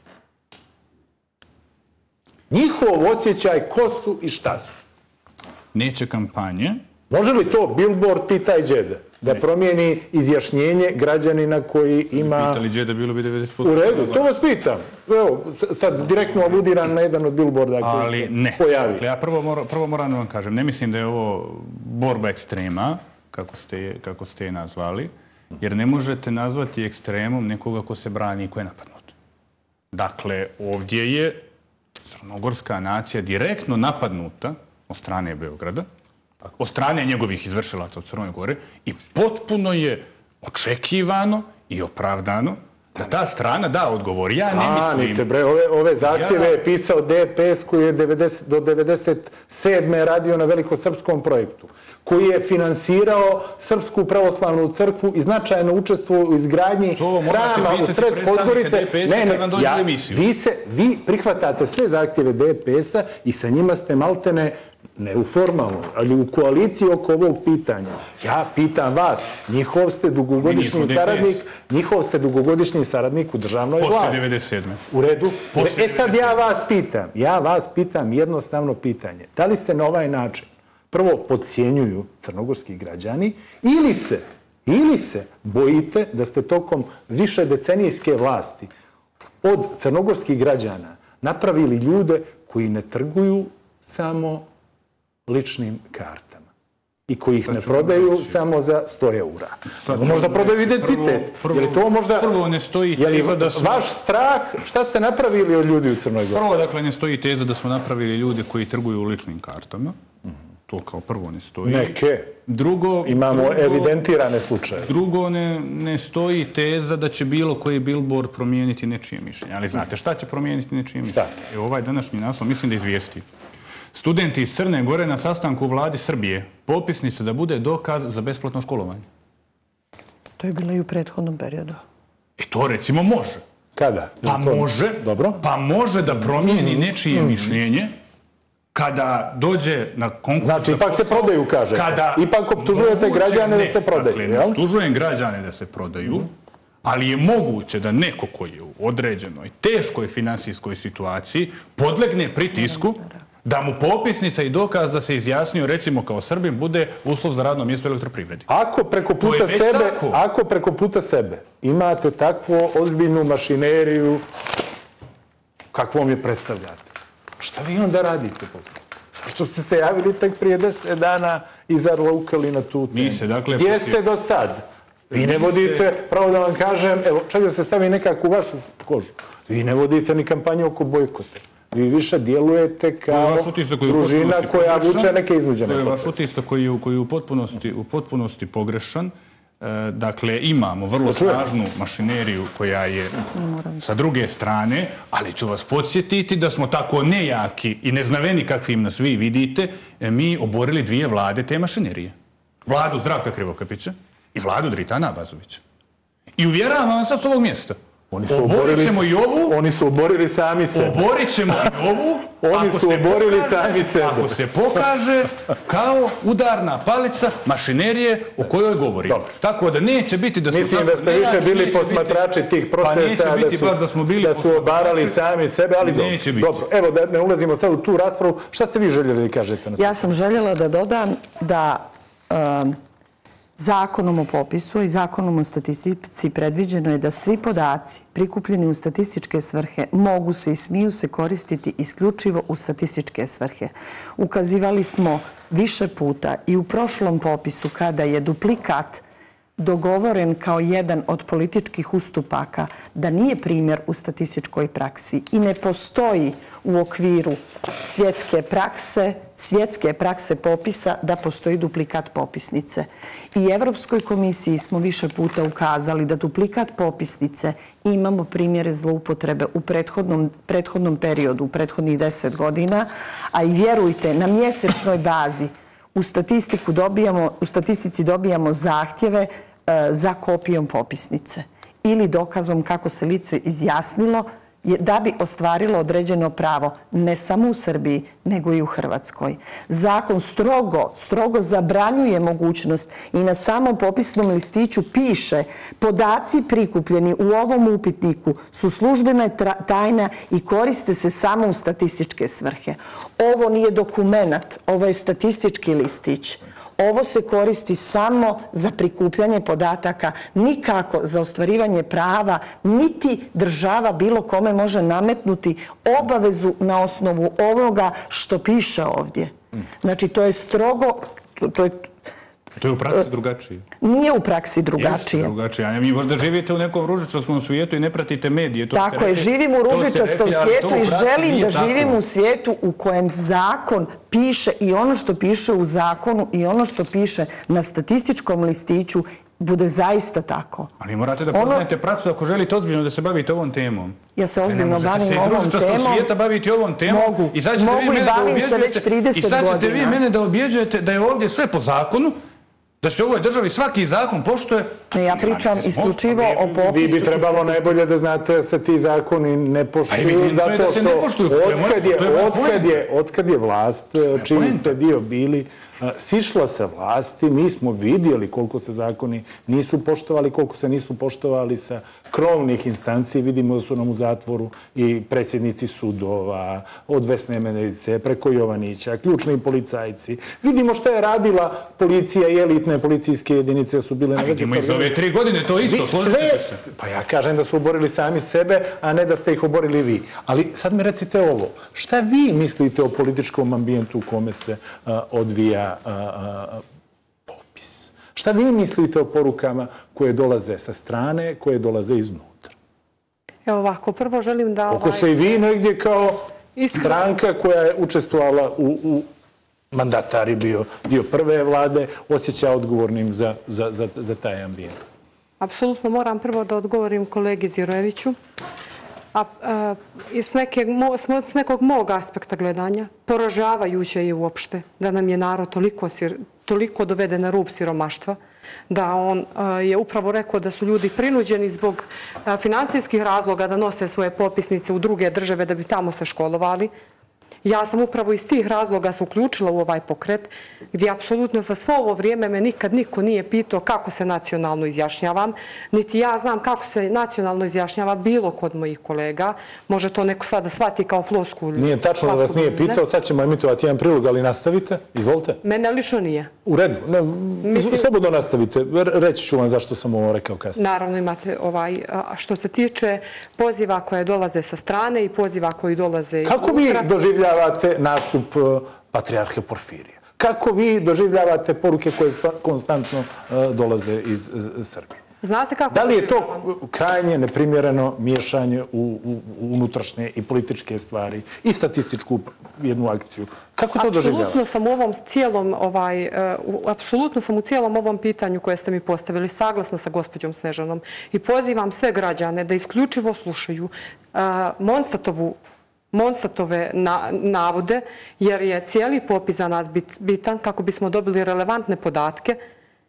Njihov osjećaj ko su i šta su? Neće kampanje. Može li to billboard pitaj Đede da promijeni izjašnjenje građanina koji ima... Pitali Đede, bilo bi devedeset posto. U redu, to vas pitam. Evo, sad direktno aludiram na jedan od billboarda koji se ne. pojavi. Dakle, ja prvo, mora, prvo moram da vam kažem, ne mislim da je ovo borba ekstrema, kako ste, kako ste je nazvali, jer ne možete nazvati ekstremom nekoga ko se brani i ko je napadnut. Dakle, ovdje je crnogorska nacija direktno napadnuta od strane Beograda, od strane njegovih izvršilaca u Crnoj Gore i potpuno je očekivano i opravdano da ta strana da odgovor. Ja ne mislim... Stanite, bre, ove, ove zahtjeve je pisao D P S koji je devedeset, do devedeset sedme radio na velikosrpskom projektu, koji je finansirao Srpsku pravoslavnu crkvu i značajno učestvovao u izgradnji hrama u sred Podgorice. Ne, ne, ja, vi, se, vi prihvatate sve zahtjeve D P S-a i sa njima ste maltene ne u formalnoj, ali u koaliciji oko ovog pitanja. Ja pitam vas, njihov ste dugogodišnji saradnik, njihov ste dugogodišnji saradnik u državnoj vlasti. Posle devedeset sedme. U redu. E sad ja vas pitam, ja vas pitam jednostavno pitanje. Da li se na ovaj način prvo podcjenjuju crnogorski građani ili se, ili se bojite da ste tokom više decenijske vlasti od crnogorskih građana napravili ljude koji ne trguju samo ličnim kartama i koji ih ne prodaju samo za sto eura. Možda prodaju identitet. Je li to možda... Prvo ne stoji teza da smo... Vaš strah, šta ste napravili od ljudi u Crnoj Gori? Prvo, dakle, ne stoji teza da smo napravili ljude koji trguju ličnim kartama. To kao prvo ne stoji. Neke. Drugo... Imamo evidentirane slučaje. Drugo, ne, ne stoji teza da će bilo koji billboard promijeniti nečije mišljenje. Ali znate, šta će promijeniti nečije mišljenje? Evo ovaj današnji naslov, mislim da izvijesti. Studenti iz Crne Gore na sastanku u vladi Srbije. Popisnica da bude dokaz za besplatno školovanje. To je bilo i u prethodnom periodu. I to recimo može. Kada? Pa može, dobro. Pa može da promijeni nečije mišljenje kada dođe na konkurs... Znači, ipak se prodaju, kažete. Ipak optužujete građane da se prodaju, jel? Dakle, ne optužujem građane da se prodaju, ali je moguće da neko koji je u određenoj, teškoj finansijskoj situaciji podlegne pritisku da mu popisnica i dokaz da se izjasnio, recimo kao Srbin, bude uslov za radno mjesto u elektroprivredi. Ako preko puta sebe, ako preko puta sebe imate takvu ozbiljnu mašineriju kakvom je predstavljate, šta vi onda radite? Zašto ste se javili tek prije deset dana i zarlaukali na tu temu? Mi se, dakle... Gdje ste do sad? Vi ne vodite, pravo da vam kažem, evo, čak da se stavi nekako u vašu kožu, vi ne vodite ni kampanju oko bojkote. Vi više djelujete kao družina koja vuče neke iznuđene. To je vaš utisak koji je u potpunosti pogrešan. Dakle, imamo vrlo snažnu mašineriju koja je sa druge strane, ali ću vas podsjetiti da smo tako nejaki i neznaveni kakvim nas vi vidite, mi oborili dvije vlade te mašinerije. Vladu Zdravka Krivokapića i vladu Dritana Abazovića. I uvjeravam vam sad s ovog mjesta. Oborit ćemo i ovu. Oni su oborili sami sebe. Oborit ćemo i ovu. Oni su oborili sami sebe. Ako se pokaže kao udarna palica mašinerije o kojoj govorim. Tako da neće biti da smo... Mislim da ste više bili posmatrači tih procesa, da su obarali sami sebe, ali dobro. Evo, da ne ulazimo sad u tu raspravu. Šta ste vi željeli da kažete? Ja sam željela da dodam da Zakonom o popisu i Zakonom o statistici predviđeno je da svi podaci prikupljeni u statističke svrhe mogu se i smiju se koristiti isključivo u statističke svrhe. Ukazivali smo više puta i u prošlom popisu kada je duplikat dogovoren kao jedan od političkih ustupaka da nije primjer u statističkoj praksi i ne postoji u okviru svjetske prakse, svjetske prakse popisa da postoji duplikat popisnice. I Evropskoj komisiji smo više puta ukazali da duplikat popisnice imamo primjere zloupotrebe u prethodnom, prethodnom periodu, u prethodnih deset godina, a i vjerujte, na mjesečnoj bazi u statistiku dobijamo, u statistici dobijamo zahtjeve e, za kopijom popisnice ili dokazom kako se lice izjasnilo da bi ostvarilo određeno pravo ne samo u Srbiji, nego i u Hrvatskoj. Zakon strogo, strogo zabranjuje mogućnost i na samom popisnom listiću piše podaci prikupljeni u ovom upitniku su službena tajna i koriste se samo u statističke svrhe. Ovo nije dokumenat, ovo je statistički listić. Ovo se koristi samo za prikupljanje podataka, nikako za ostvarivanje prava, niti država bilo kome može nametnuti obavezu na osnovu ovoga što piše ovdje. Znači, to je strogo... To je, to je u praksi drugačije. Nije u praksi drugačije. Jeste drugačije. A vi možda živite u nekom ružičastom svijetu i ne pratite medije. Tako je, živim u ružičastom svijetu i želim da živim u svijetu u kojem zakon piše i ono što piše u zakonu i ono što piše na statističkom listiću bude zaista tako. Ali morate da poznajete praksu ako želite ozbiljno da se bavite ovom temom. Ja se ozbiljno bavim ovom temom. Ne možete se iz ružičastog svijeta baviti ovom temom. Mogu, mogu i bavim se već trideset godina. I sad ćete vi mene da objeđujete da je ovdje sve po zakonu, da se u ovoj državi svaki zakon poštuje. Ja pričam isključivo o popisu. Vi bi trebalo najbolje da znate da se ti zakoni ne poštuju, zato što otkad je vlast, čiji ste dio bili, sišla se vlasti, mi smo vidjeli koliko se zakoni nisu poštovali, koliko se nisu poštovali sa krovnih instanci. Vidimo da su nam u zatvoru i predsjednici sudova, od Vesne Menedice preko Jovanića, ključni policajci. Vidimo šta je radila policija i elitne policijske jedinice su bile na vezi. A vidimo i za ove tri godine to isto, složit ćete se. Pa ja kažem da su oborili sami sebe, a ne da ste ih oborili vi. Ali sad mi recite ovo, šta vi mislite o političkom ambijentu u kome se odvija popis? Šta vi mislite o porukama koje dolaze sa strane, koje dolaze iznutra? Evo ovako, prvo želim da... Oko se i vi negdje kao stranka koja je učestvovala u mandatari bio dio prve vlade, osjeća odgovornim za taj ambijent. Apsolutno moram prvo da odgovorim kolegi Zirojeviću. S nekog mog aspekta gledanja, poražavajuće je uopšte da nam je narod toliko dovede na rub siromaštva, da on je upravo rekao da su ljudi prinuđeni zbog finansijskih razloga da nose svoje popisnice u druge države da bi tamo se školovali. Ja sam upravo iz tih razloga se uključila u ovaj pokret, gdje apsolutno za svo ovo vrijeme me nikad niko nije pitao kako se nacionalno izjašnjavam, niti ja znam kako se nacionalno izjašnjava bilo kod mojih kolega. Može to neko sada shvati kao flosku. Nije tačno da vas nije pitao, sad ćemo emitovati jedan prilog, ali nastavite, izvolite. Mene lično nije. U redu, slobodno nastavite, reći ću vam zašto sam ovo rekao kasnije. Naravno imate ovaj, što se tiče poziva koje dolaze sa strane i poziva koji dolaze iz Kako vi doživljavate nastup patrijarhe Porfirija? Kako vi doživljavate poruke koje konstantno dolaze iz Srbije? Znate kako? Da li je to krajnje neprimjereno miješanje u, u, u unutrašnje i političke stvari i statističku jednu akciju? Kako to doživljava? Apsolutno sam u ovom cijelom, ovaj, uh, apsolutno sam u cijelom ovom pitanju koje ste mi postavili saglasna sa gospođom Snežanom i pozivam sve građane da isključivo slušaju uh, Monstatovu Monstatove na, navode, jer je cijeli popis za nas bit, bitan kako bismo dobili relevantne podatke.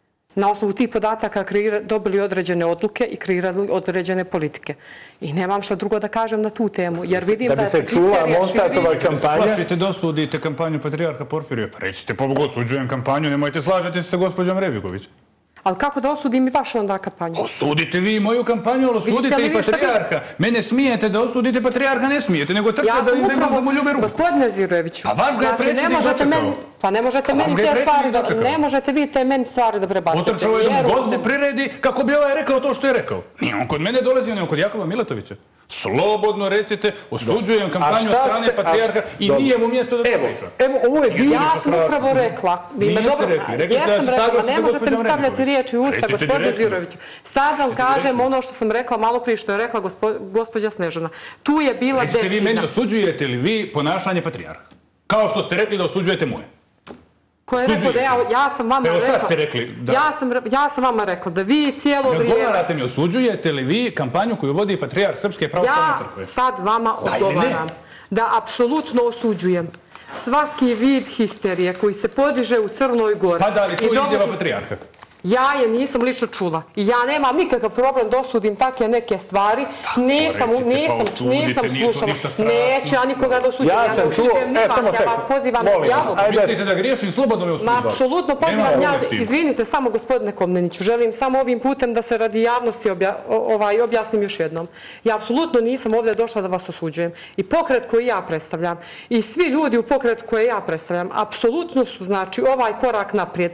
Na osnovu tih podataka kreira, dobili određene odluke i kreirali određene politike. I nemam šta drugo da kažem na tu temu, jer vidim da... Da bi se čula Monstatova kampanja... Plašite da osudite kampanju Patrijarha Porfirija? Pa recite, pobogu, osuđujem kampanju, nemojte slažete se sa gospođom Rebiković. Ali kako da osudim i vašu onda kampanju? Osudite vi moju kampanju, ali osudite i Patrijarha. Mene smijete da osudite Patrijarha, ne smijete, nego trpite da im da mu ljube ruku. Gospodine Zirojeviću, a vaš ga je predsjednik dočekao. Pa ne možete meni te stvari da, ne možete vi te meni stvari da prebacite. Otrčao jednom gozbu priredi kako bi ovaj rekao to što je rekao. Nije on kod mene dolazio, nego kod Jakova Milatovića. Slobodno recite, osuđujem kampanju od strane Patrijarha i nije mu mjesto da to priča. Evo, ovo je divno. Ja sam upravo rekla. Niste rekli, rekli ste da se saglasite sa gospođom Rebiković. Ne možete mi stavljati riječi u usta, gospodine Zirojević. Sad vam kažem ono što sam rekla malo prije što je rekla gospođa Snežana. Tu je bila decidna. Recite vi meni, osuđujete li vi ponašanje Patrijarha? Kao što ste rekli da osuđujete moje. Ko je rekao da ja, ja sam vama Evo, rekla... sad ste rekli da... Ja sam, ja sam vama rekla da vi cijelo vrijeme... Ne odgovarate mi, osuđujete li vi kampanju koju vodi Patrijarh Srpske pravoslavne crkve? Ja sad vama odgovaram da apsolutno osuđujem svaki vid histerije koji se podiže u Crnoj Gori. Spada li tu izjava Patrijarha? Ja je nisam lično čula. I ja nemam nikakav problem da osudim takve neke stvari. Nisam, nisam, nisam slušala. Neću ja nikoga da osuđujem. Ja sam čuo, e, samo sekund. Ja vas pozivam na dijalog. Mislite da griješim, slobodno me osudim. Apsolutno pozivam ja, izvinite samo gospodine Komneniću, želim samo ovim putem da se radi javnosti objasnim još jednom. Ja apsolutno nisam ovdje došla da vas osuđujem. I pokret koji ja predstavljam i svi ljudi u pokretu koje ja predstavljam apsolutno su, znači, ovaj korak naprijed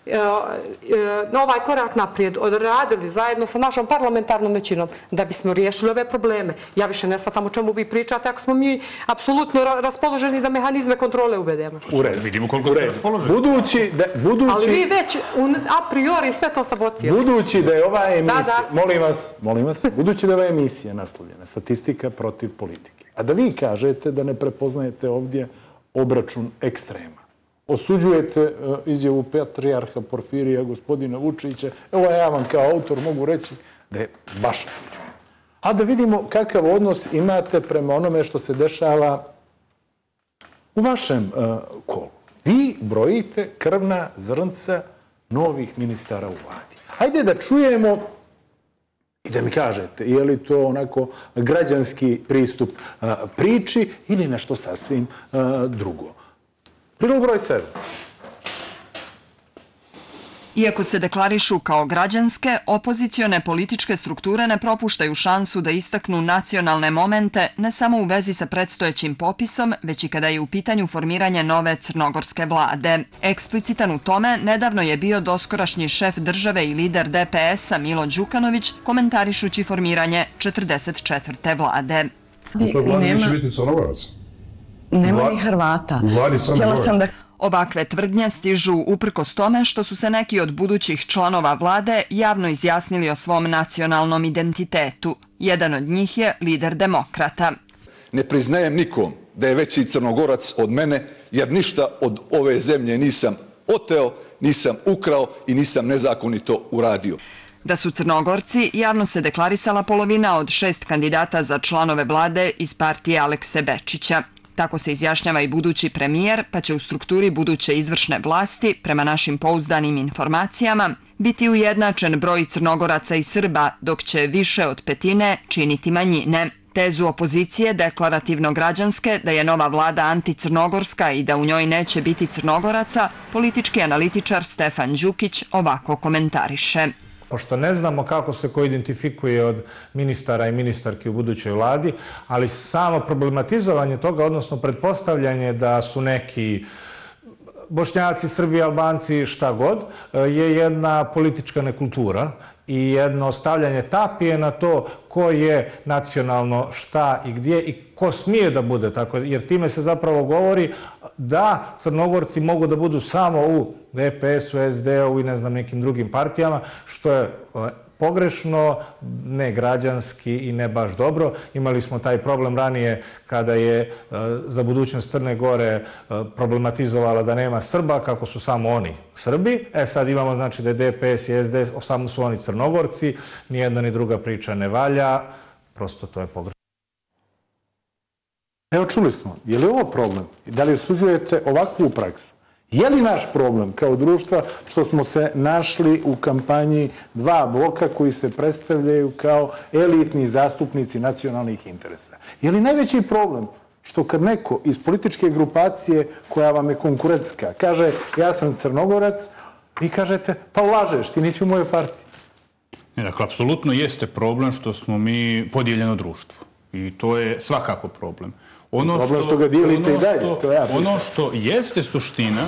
na ovaj korak naprijed odradili zajedno sa našom parlamentarnom većinom da bismo riješili ove probleme. Ja više ne shvatam o čemu vi pričate ako smo mi apsolutno raspoloženi da mehanizme kontrole uvedemo. U redu, vidimo koliko ste raspoloženi. Budući da... Budući... Ali vi već a priori sve to sabotirate. Budući da je ova emisija... Da, da. Molim vas, molim vas, budući da je ova emisija naslovljena statistika protiv politike, a da vi kažete da ne prepoznajete ovdje obračun ekstrema, osuđujete izjavu Patrijarha Porfirija, gospodina Vučića. Evo ja vam kao autor mogu reći da je baš osuđujem. A da vidimo kakav odnos imate prema onome što se dešava u vašem uh, kolu. Vi brojite krvna zrnca novih ministara u vladi. Hajde da čujemo i da mi kažete je li to onako građanski pristup uh, priči ili nešto sasvim uh, drugo. Prilog broj sedam. Iako se deklarišu kao građanske, opozicione političke strukture ne propuštaju šansu da istaknu nacionalne momente ne samo u vezi sa predstojećim popisom, već i kada je u pitanju formiranje nove crnogorske vlade. Eksplicitan u tome nedavno je bio doskorašnji šef države i lider D P S-a Milo Đukanović komentarišući formiranje četrdeset četvrte vlade. U toj vladi neće biti Crnogoraca. Nema ni Hrvata. Htjela sam da... Ovakve tvrdnje stižu uprkos tome što su se neki od budućih članova vlade javno izjasnili o svom nacionalnom identitetu. Jedan od njih je lider demokrata. Ne priznajem nikom da je veći Crnogorac od mene, jer ništa od ove zemlje nisam oteo, nisam ukrao i nisam nezakonito uradio. Da su Crnogorci, javno se deklarisala polovina od šest kandidata za članove vlade iz partije Alekse Bečića. Tako se izjašnjava i budući premijer, pa će u strukturi buduće izvršne vlasti, prema našim pouzdanim informacijama, biti ujednačen broj Crnogoraca i Srba, dok će više od petine činiti manjine. Tezu opozicije, deklarativno građanske, da je nova vlada anticrnogorska i da u njoj neće biti Crnogoraca, politički analitičar Stefan Đukić ovako komentariše. Pošto ne znamo kako se ko identifikuje od ministara i ministarki u budućoj vladi, ali samo problematizovanje toga, odnosno pretpostavljanje da su neki Bošnjaci, Srbi, Albanci, šta god, je jedna politička nekultura i jedno stavljanje tapije na to ko je nacionalno šta i gdje i ko smije da bude tako, jer time se zapravo govori da Crnogorci mogu da budu samo u D P S-u, S D-u i ne znam nekim drugim partijama, što je pogrešno, ne građanski i ne baš dobro. Imali smo taj problem ranije kada je za budućnost Crne Gore problematizovala da nema Srba, kako su samo oni Srbi. E sad imamo znači da je D P S i S D S, samo su oni Crnogorci, nijedna ni druga priča ne valja, prosto to je pogrešno. Evo čuli smo, je li ovo problem? Da li osuđujete ovakvu praksu? Je li naš problem kao društva što smo se našli u kampanji dva bloka koji se predstavljaju kao elitni zastupnici nacionalnih interesa? Je li najveći problem što kad neko iz političke grupacije koja vam je konkurentska kaže ja sam Crnogorac, vi kažete pa lažeš, ti nisi u mojoj partiji? Dakle, apsolutno jeste problem što smo mi podijeljeno društvo. I to je svakako problem. Ono problem što ga dijelite i dalje. Ono što jeste suština,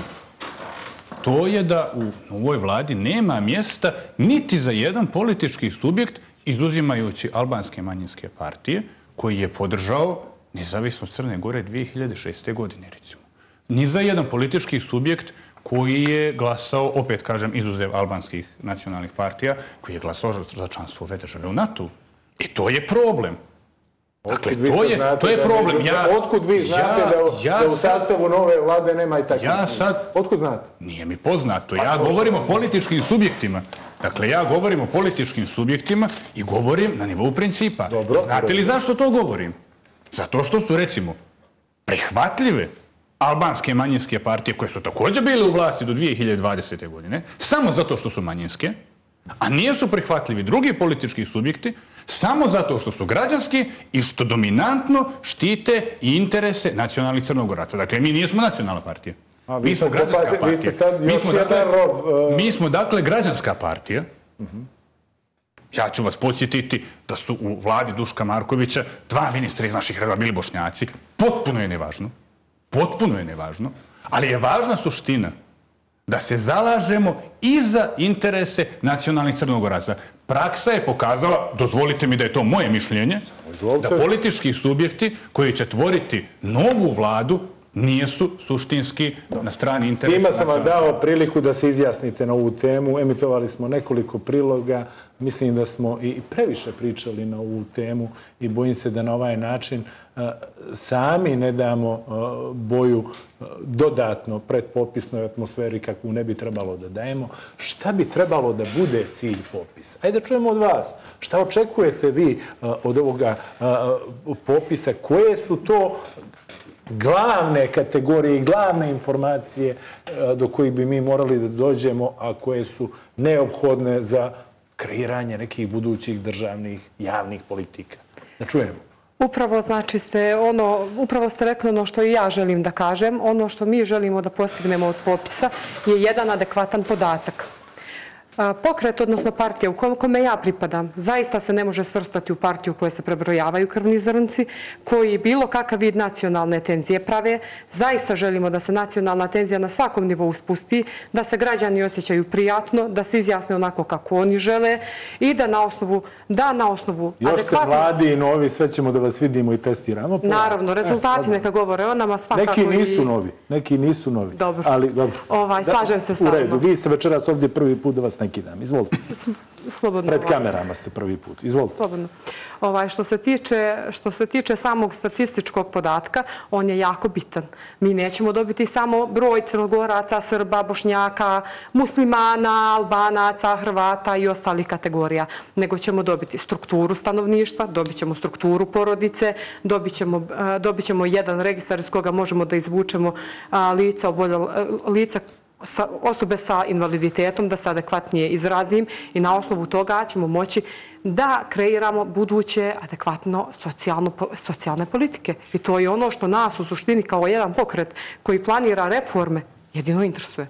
to je da u ovoj vladi nema mjesta niti za jedan politički subjekt, izuzimajući albanske manjinske partije, koji je podržao nezavisnost Crne Gore dvije hiljade šeste. godine, recimo. Ni za jedan politički subjekt koji je glasao, opet kažem, izuzev albanskih nacionalnih partija, koji je glasao za članstvo ove države u NATO. I to je problem. Dakle, to je problem. Otkud vi znate da u sastavu nove vlade nema i takvih? Ja sad... Otkud znate? Nije mi poznato. Ja govorim o političkim subjektima. Dakle, ja govorim o političkim subjektima i govorim na nivou principa. Znate li zašto to govorim? Zato što su, recimo, prihvatljive albanske manjinske partije koje su također bile u vlasti do dvije hiljade dvadesete. godine, samo zato što su manjinske, a nisu prihvatljivi drugi politički subjekti, samo zato što su građanski i što dominantno štite interese nacionalnih Crnogoraca. Dakle, mi nismo nacionalna partija. Mi smo građanska partija. Mi smo, dakle, građanska partija. Ja ću vas podsjetiti da su u vladi Duška Markovića dva ministra iz naših reda bili Bošnjaci. Potpuno je nevažno. Potpuno je nevažno. Ali je važna suština da se zalažemo i za interese nacionalnih Crnogoraca. Praksa je pokazala, dozvolite mi da je to moje mišljenje, da politički subjekti koji će tvoriti novu vladu nijesu suštinski na strani interesa. Svima sam vam dao priliku da se izjasnite na ovu temu. Emitovali smo nekoliko priloga. Mislim da smo i previše pričali na ovu temu i bojim se da na ovaj način sami ne damo boju dodatno predpopisnoj atmosferi kakvu ne bi trebalo da dajemo. Šta bi trebalo da bude cilj popisa? Ajde da čujemo od vas. Šta očekujete vi od ovoga popisa? Koje su to glavne kategorije i glavne informacije do kojih bi mi morali da dođemo, a koje su neophodne za kreiranje nekih budućih državnih javnih politika? Da čujemo. Upravo znači ste ono, upravo ste rekli ono što i ja želim da kažem. Ono što mi želimo da postignemo od popisa je jedan adekvatan podatak. Pokret, odnosno partija u kome ja pripadam, zaista se ne može svrstati u partiju u kojoj se prebrojavaju krvni zrnci, koji bilo kakav vid nacionalne tenzije prave. Zaista želimo da se nacionalna tenzija na svakom nivou spusti, da se građani osjećaju prijatno, da se izjasne onako kako oni žele i da na osnovu, da na osnovu adekvatno... Još ste mladi i novi, sve ćemo da vas vidimo i testiramo. Naravno, rezultati neka govore o nama svakako i... Neki nisu novi, neki nisu novi. Dobro. Ali, dobro. Slažem se sa vama. U redu, vi ste večeras ovdje prvi put da vas neki dam. Izvolite. Slobodno. Pred kamerama ste prvi put. Izvolite. Slobodno. Što se tiče, što se tiče samog statističkog podatka, on je jako bitan. Mi nećemo dobiti samo broj Crnogoraca, Srba, Bošnjaka, muslimana, Albanaca, Hrvata i ostalih kategorija, nego ćemo dobiti strukturu stanovništva, dobit ćemo strukturu porodice, dobit ćemo, dobit ćemo jedan registar iz koga možemo da izvučemo lica, oboljela, lica osobe sa invaliditetom, da se adekvatnije izrazim i na osnovu toga ćemo moći da kreiramo buduće adekvatno socijalne politike. I to je ono što nas u suštini kao jedan pokret koji planira reforme jedino interesuje.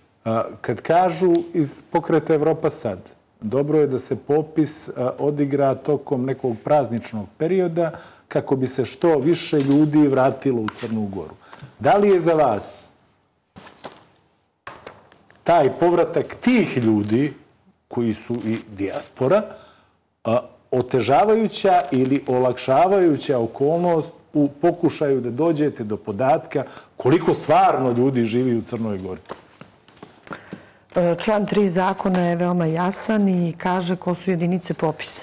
Kad kažu iz pokreta Evropa sad, dobro je da se popis odigra tokom nekog prazničnog perioda kako bi se što više ljudi vratilo u Crnu Goru. Da li je za vas taj povratak tih ljudi, koji su i dijaspora, otežavajuća ili olakšavajuća okolnost u pokušaju da dođete do podatka koliko stvarno ljudi živi u Crnoj Gori? Član tri zakona je veoma jasan i kaže ko su jedinice popisa.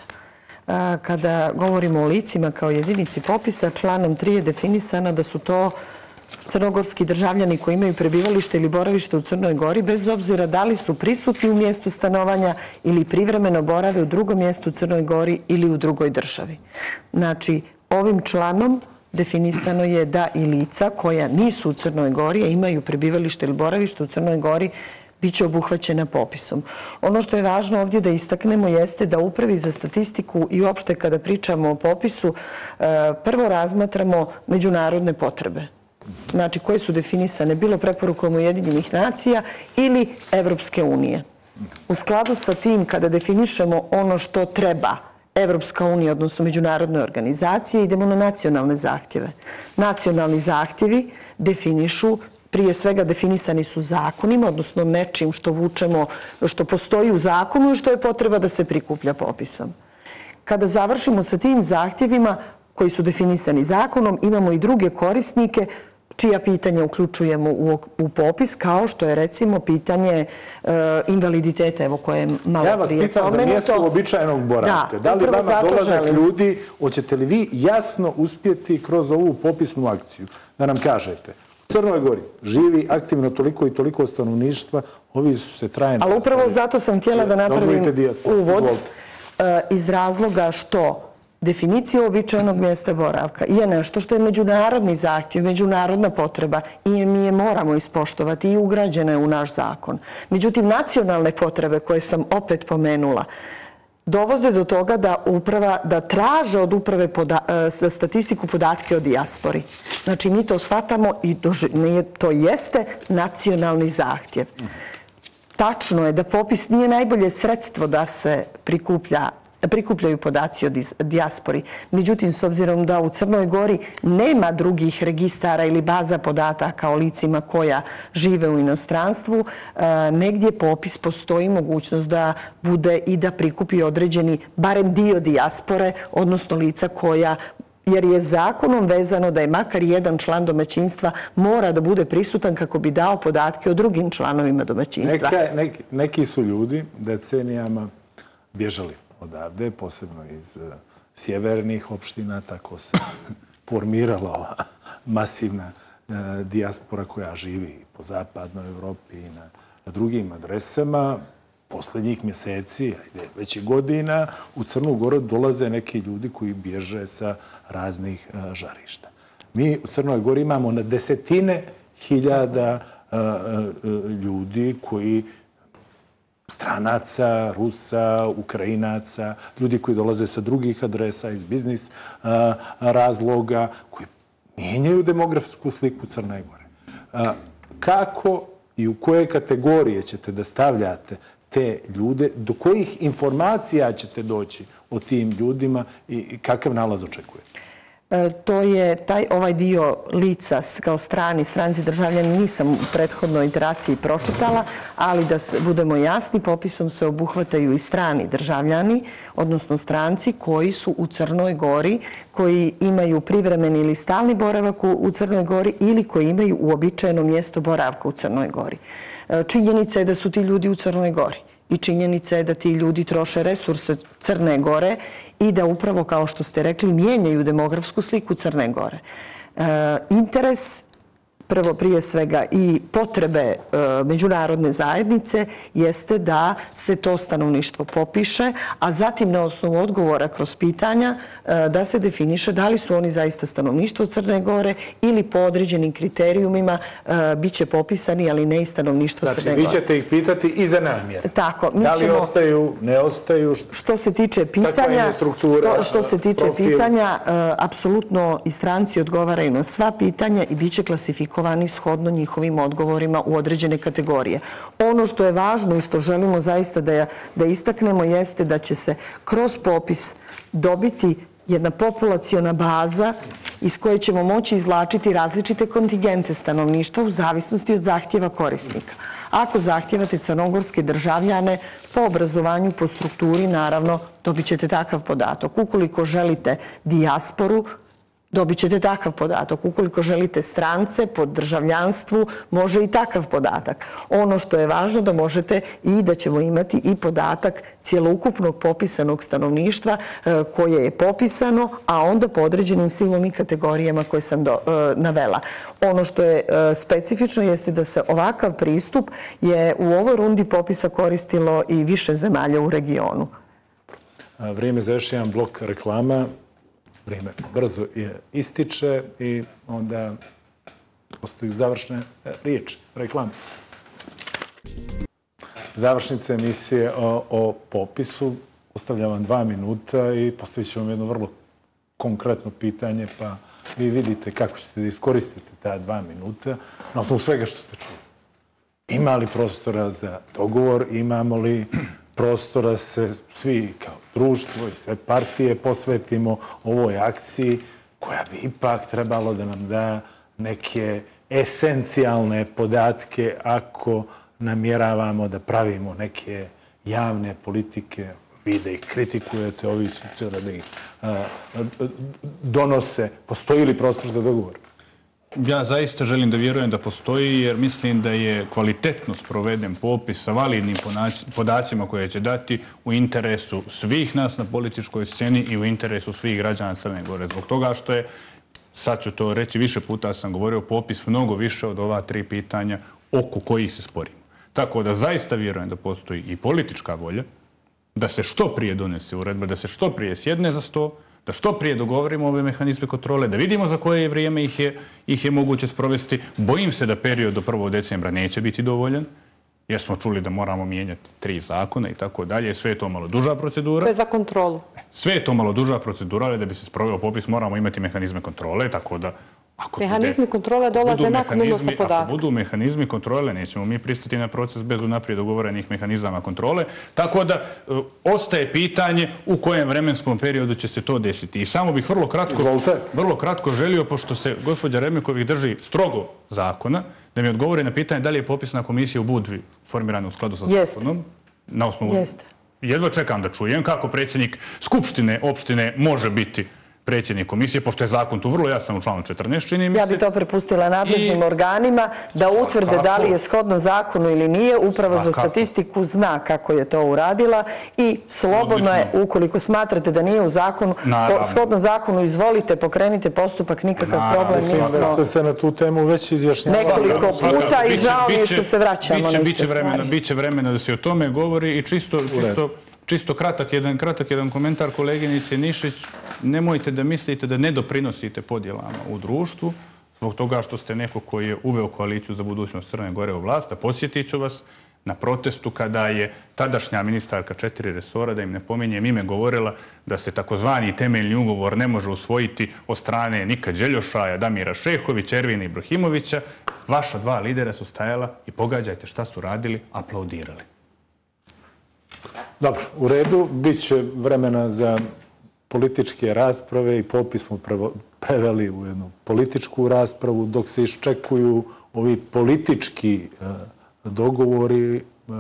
Kada govorimo o licima kao jedinici popisa, članom tri je definisano da su to crnogorski državljani koji imaju prebivalište ili boravište u Crnoj Gori, bez obzira da li su prisutni u mjestu stanovanja ili privremeno borave u drugom mjestu u Crnoj Gori ili u drugoj državi. Znači, ovim članom definisano je da i lica koja nisu u Crnoj Gori, a imaju prebivalište ili boravište u Crnoj Gori, bit će obuhvaćena popisom. Ono što je važno ovdje da istaknemo jeste da Upravi za statistiku i uopšte kada pričamo o popisu, prvo razmatramo međunarodne potrebe. Znači, koje su definisane bilo preporukom Ujedinjenih nacija ili Evropske unije. U skladu sa tim, kada definišemo ono što treba Evropska unija, odnosno međunarodne organizacije, idemo na nacionalne zahtjeve. Nacionalni zahtjevi definišu, prije svega definisani su zakonima, odnosno nečim što vučemo, što postoji u zakonu i što je potreba da se prikuplja popisom. Kada završimo sa tim zahtjevima koji su definisani zakonom, imamo i druge korisnike čija pitanja uključujemo u, u popis, kao što je recimo pitanje e, invaliditeta, evo koje je malo ja vas prije pitam za mjesto uobičajenog boravka. Da, da li vama dolazak ljudi, hoćete li vi jasno uspjeti kroz ovu popisnu akciju da nam kažete u Crnoj Gori živi aktivno toliko i toliko stanovništva, ovi su se trajno... Ali upravo zato sam htjela da napravim uvod e, iz razloga što definicija uobičajenog mjesta boravka je nešto što je međunarodni zahtjev, međunarodna potreba i mi je moramo ispoštovati i ugrađene u naš zakon. Međutim, nacionalne potrebe koje sam opet pomenula dovoze do toga da uprava, da traže od uprave za statistiku podatke o dijaspori. Znači, mi to shvatamo i to jeste nacionalni zahtjev. Tačno je da popis nije najbolje sredstvo da se prikuplja prikupljaju podaci o dijaspori. Međutim, s obzirom da u Crnoj Gori nema drugih registara ili baza podataka o licima koja žive u inostranstvu, negdje popis postoji mogućnost da bude i da prikupi određeni, barem dio dijaspore, odnosno lica koja, jer je zakonom vezano da je makar jedan član domaćinstva mora da bude prisutan kako bi dao podatke o drugim članovima domaćinstva. Neka, neki, neki su ljudi decenijama bježali odavde, posebno iz uh, sjevernih opština, tako se formirala ova masivna uh, dijaspora koja živi po zapadnoj Evropi i na, na drugim adresama. Posljednjih mjeseci, ajde, već i godina, u Crnu Goru dolaze neki ljudi koji bježe sa raznih uh, žarišta. Mi u Crnoj Gori imamo na desetine hiljada uh, uh, ljudi koji stranaca, Rusa, Ukrajinaca, ljudi koji dolaze sa drugih adresa iz biznis a, razloga, koji mijenjaju demografsku sliku Crne Gore. A, kako i u koje kategorije ćete da stavljate te ljude, do kojih informacija ćete doći o tim ljudima i, i kakav nalaz očekujete? To je taj, ovaj dio lica kao strani, stranci državljani nisam u prethodnoj iteraciji pročitala, ali da se, budemo jasni, popisom se obuhvataju i strani državljani, odnosno stranci koji su u Crnoj Gori, koji imaju privremeni ili stalni boravak u, u Crnoj Gori ili koji imaju uobičajeno mjesto boravka u Crnoj Gori. Činjenica je da su ti ljudi u Crnoj Gori. I činjenica je da ti ljudi troše resurse Crne Gore i da upravo, kao što ste rekli, mijenjaju demografsku sliku Crne Gore. E, interes, prvo prije svega i potrebe e, međunarodne zajednice jeste da se to stanovništvo popiše, a zatim na osnovu odgovora kroz pitanja e, da se definiše da li su oni zaista stanovništvo Crne Gore ili po određenim kriterijumima e, bit će popisani, ali ne i stanovništvo znači, Crne Gore. Znači, vi ćete ih pitati i za namjere. Tako. Mi da li ćemo, ostaju, ne ostaju? Što se tiče pitanja, to, što se tiče profil. pitanja, e, apsolutno i stranci odgovaraju na sva pitanja i bit će klasifikovani shodno njihovim odgovorima u određene kategorije. Ono što je važno i što želimo zaista da, da istaknemo jeste da će se kroz popis dobiti jedna populaciona baza iz koje ćemo moći izvlačiti različite kontingente stanovništva u zavisnosti od zahtjeva korisnika. Ako zahtjevate crnogorske državljane po obrazovanju, po strukturi, naravno, dobit ćete takav podatak. Ukoliko želite dijasporu, dobit ćete takav podatak. Ukoliko želite strance pod državljanstvu, može i takav podatak. Ono što je važno da možete i da ćemo imati i podatak cijelokupnog popisanog stanovništva koje je popisano, a onda po određenim silom i kategorijama koje sam navela. Ono što je specifično jeste da se ovakav pristup je u ovoj rundi popisa koristilo i više zemalja u regionu. Vrijeme za još jedan blok reklama. Vrijeme brzo ističe i onda postaju završne riječi, reklame. Završnice emisije o, o popisu. Ostavljam vam dva minuta i postavit ću vam jedno vrlo konkretno pitanje, pa vi vidite kako ćete da iskoristite ta dva minuta na osnovu svega što ste čuli. Ima li prostora za dogovor, imamo li prostora se svi kao društvo i sve partije posvetimo ovoj akciji koja bi ipak trebalo da nam da neke esencijalne podatke ako namjeravamo da pravimo neke javne politike, vi da ih kritikujete, ovi su da ih donose. Postoji li prostor za dogovor? Ja zaista želim da vjerujem da postoji, jer mislim da je kvalitetno sproveden popis sa validnim podacima koje će dati u interesu svih nas na političkoj sceni i u interesu svih građana Crne Gore. Zbog toga što je, sad ću to reći, više puta sam govorio, popis mnogo više od ova tri pitanja oko kojih se sporimo. Tako da zaista vjerujem da postoji i politička volja, da se što prije donese uredba, da se što prije sjedne za sto, da što prije dogovorimo ove mehanizme kontrole, da vidimo za koje vrijeme ih je, ih je moguće sprovesti. Bojim se da period do prvog decembra neće biti dovoljan, jer smo čuli da moramo mijenjati tri zakona i tako dalje. Sve je to malo duža procedura. To je za kontrolu. Sve je to malo duža procedura, ali da bi se sproveo popis moramo imati mehanizme kontrole, tako da mehanizmi kontrole dolaze nakon unosa podatka. Ako budu mehanizmi kontrole, nećemo mi pristati na proces bez unaprijed dogovorenih mehanizama kontrole. Tako da ostaje pitanje u kojem vremenskom periodu će se to desiti. I samo bih vrlo kratko, vrlo kratko želio, pošto se gospođa Remeković drži strogo zakona, da mi odgovori na pitanje da li je popisna komisija u Budvi formirana u skladu sa zakonom. Na osnovu... Jeste. Jedva čekam da čujem kako predsjednik Skupštine opštine može biti predsjednik komisije, pošto je zakon tu vrlo jasan u članu četrnaest, čini mi se. Ja bi to prepustila nadležnim organima da utvrde da li je shodno zakonu ili nije. Uprava za statistiku zna kako je to uradila i slobodno je, ukoliko smatrate da nije u zakonu, shodno zakonu izvolite, pokrenite postupak, nikakav problem nismo. Mislim da ste se na tu temu već izjašnjavali. Nekoliko puta i žao mi je što se vraćamo na iste stvari. Biće vremena da se o tome govori i čisto... Čisto kratak jedan, kratak jedan komentar koleginice Nišić. Nemojte da mislite da ne doprinosite podjelama u društvu zbog toga što ste neko koji je uveo koaliciju za budućnost Crne Gore u vlast. A podsjetit ću vas na protestu kada je tadašnja ministarka četiri resora, da im ne pominjem ime, govorila da se takozvani temeljni ugovor ne može usvojiti od strane Nika Đeljošaja, Damira Šehovića, Ervina Ibrahimovića. Vaša dva lidera su stajala i pogađajte šta su radili, aplaudirali. Dobro, u redu. Biće vremena za političke rasprave i popis smo preveli u jednu političku raspravu dok se iščekuju ovi politički dogovori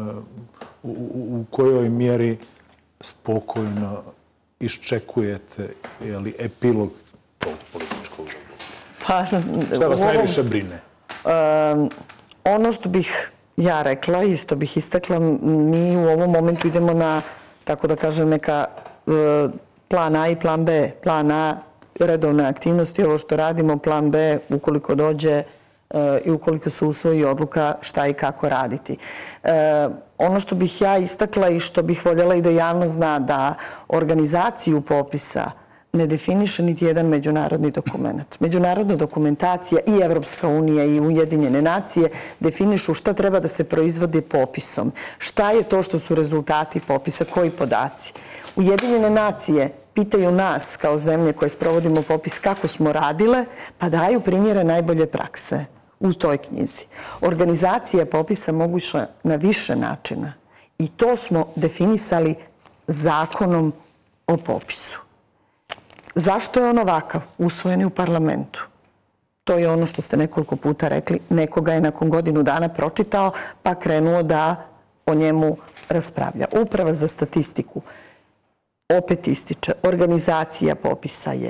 u kojoj mjeri spokojno iščekujete epilog tog političkog dogovora. Šta vas najviše brine? Ono što bih ja rekla, isto bih istakla, mi u ovom momentu idemo na, tako da kažem, neka plan A i plan B. Plan A, redovne aktivnosti, ovo što radimo, plan B, ukoliko dođe i ukoliko se usvoji odluka šta i kako raditi. Ono što bih ja istakla i što bih voljela i da javnost zna, da organizaciju popisa ne definiše niti jedan međunarodni dokument. Međunarodna dokumentacija i Evropska unija i Ujedinjene nacije definišu šta treba da se proizvodi popisom. Šta je to što su rezultati popisa, koji podaci. Ujedinjene nacije pitaju nas kao zemlje koje sprovodimo popis kako smo radile, pa daju primjere najbolje prakse u toj knjizi. Organizacija popisa moguća na više načina i to smo definisali zakonom o popisu. Zašto je on ovakav? Usvojen je u parlamentu. To je ono što ste nekoliko puta rekli. Nekoga je nakon godinu dana pročitao pa krenuo da o njemu raspravlja. Uprava za statistiku opet ističe. Organizacija popisa je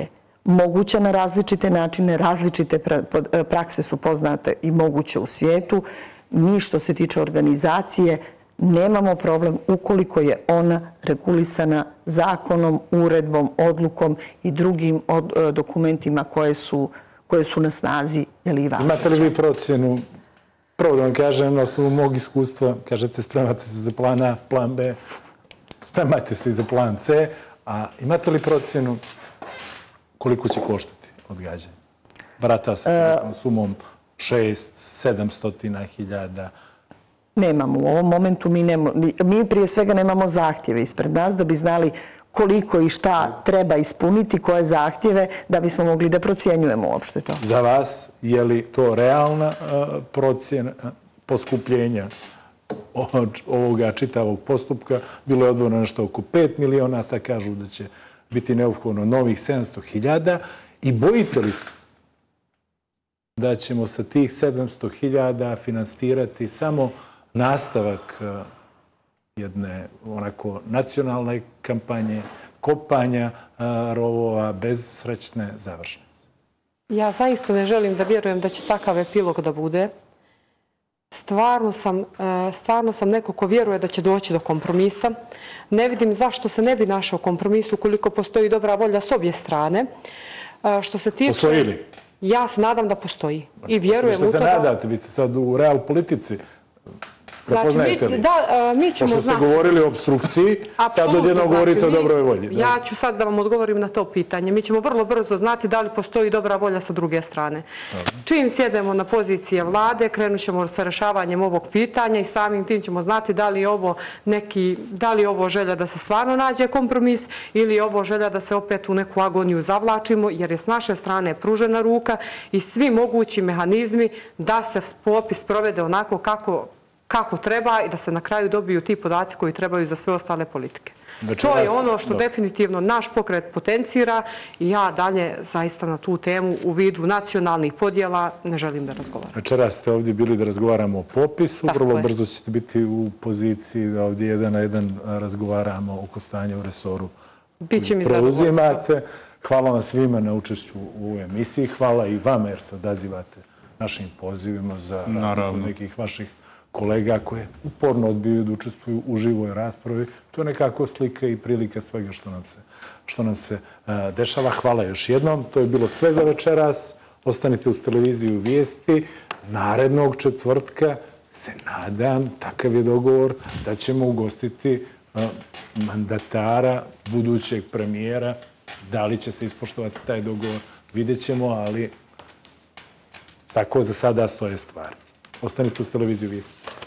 moguća na različite načine, različite prakse su poznate i moguće u svijetu. Mi što se tiče organizacije nemamo problem ukoliko je ona regulisana zakonom, uredbom, odlukom i drugim dokumentima koje su, koje su na snazi ili važeće. Imate li vi procjenu, prvo da vam kažem, na osnovu mog iskustva, kažete spremate se za plan A, plan B, spremate se i za plan C, a imate li procjenu koliko će koštati odgađanje? Barata se sa sumom šest, sedamstotina hiljada. Nemamo. U ovom momentu mi, nemo, mi prije svega nemamo zahtjeve ispred nas da bi znali koliko i šta treba ispuniti, koje zahtjeve, da bismo mogli da procjenjujemo uopšte to. Za vas, je li to realna procjena poskupljenja ovoga čitavog postupka? Bilo je odvojeno nešto oko pet miliona, sad kažu da će biti neophodno novih sedamsto hiljada. I bojite li se da ćemo sa tih sedamsto hiljada finansirati samo nastavak jedne onako nacionalne kampanje, kopanja rovova bez srećne završnice? Ja zaista ne želim da vjerujem da će takav epilog da bude. Stvarno sam, stvarno sam neko ko vjeruje da će doći do kompromisa. Ne vidim zašto se ne bi našao kompromis ukoliko postoji dobra volja s obje strane. Što se tiče... Postoji li? Ja se nadam da postoji. I vjerujem u to da... Što se nadate? Vi ste sad u real politici. Znači, mi, da, mi ćemo znati. Pošto ste govorili o obstrukciji, sad odjedno govorite o dobroj volji. Ja ću sad da vam odgovorim na to pitanje. Mi ćemo vrlo brzo znati da li postoji dobra volja sa druge strane. Čim sjedemo na pozicije vlade, krenut ćemo sa rešavanjem ovog pitanja i samim tim ćemo znati da li je ovo neki, da li je ovo želja da se stvarno nađe kompromis ili je ovo želja da se opet u neku agoniju zavlačimo, jer je s naše strane pružena ruka i svi mogući mehanizmi da se popis provede onako kako kako treba i da se na kraju dobiju ti podaci koji trebaju za sve ostale politike. To je ono što definitivno naš pokret potencira i ja dalje zaista na tu temu u vidu nacionalnih podjela ne želim da razgovaram. Večeras ste ovdje bili da razgovaramo o popisu, vrlo brzo ćete biti u poziciji da ovdje jedan na jedan razgovaramo oko stanja u resoru. Biće mi zadovoljstvo. Hvala vam svima na učešću u emisiji, hvala i vama jer se odazivate našim pozivima za razliku nekih vaših kolega koje uporno odbijaju da učestvuju u živoj raspravi. To je nekako slika i prilika svega što nam se, što nam se dešava. Hvala još jednom. To je bilo sve za večeras. Ostanite uz televiziju Vijesti. Narednog četvrtka se nadam, takav je dogovor, da ćemo ugostiti mandatara, budućeg premijera. Da li će se ispoštovati taj dogovor, vidjet ćemo, ali tako za sada stoje stvari. Ostanite uz televiziju Vijesti.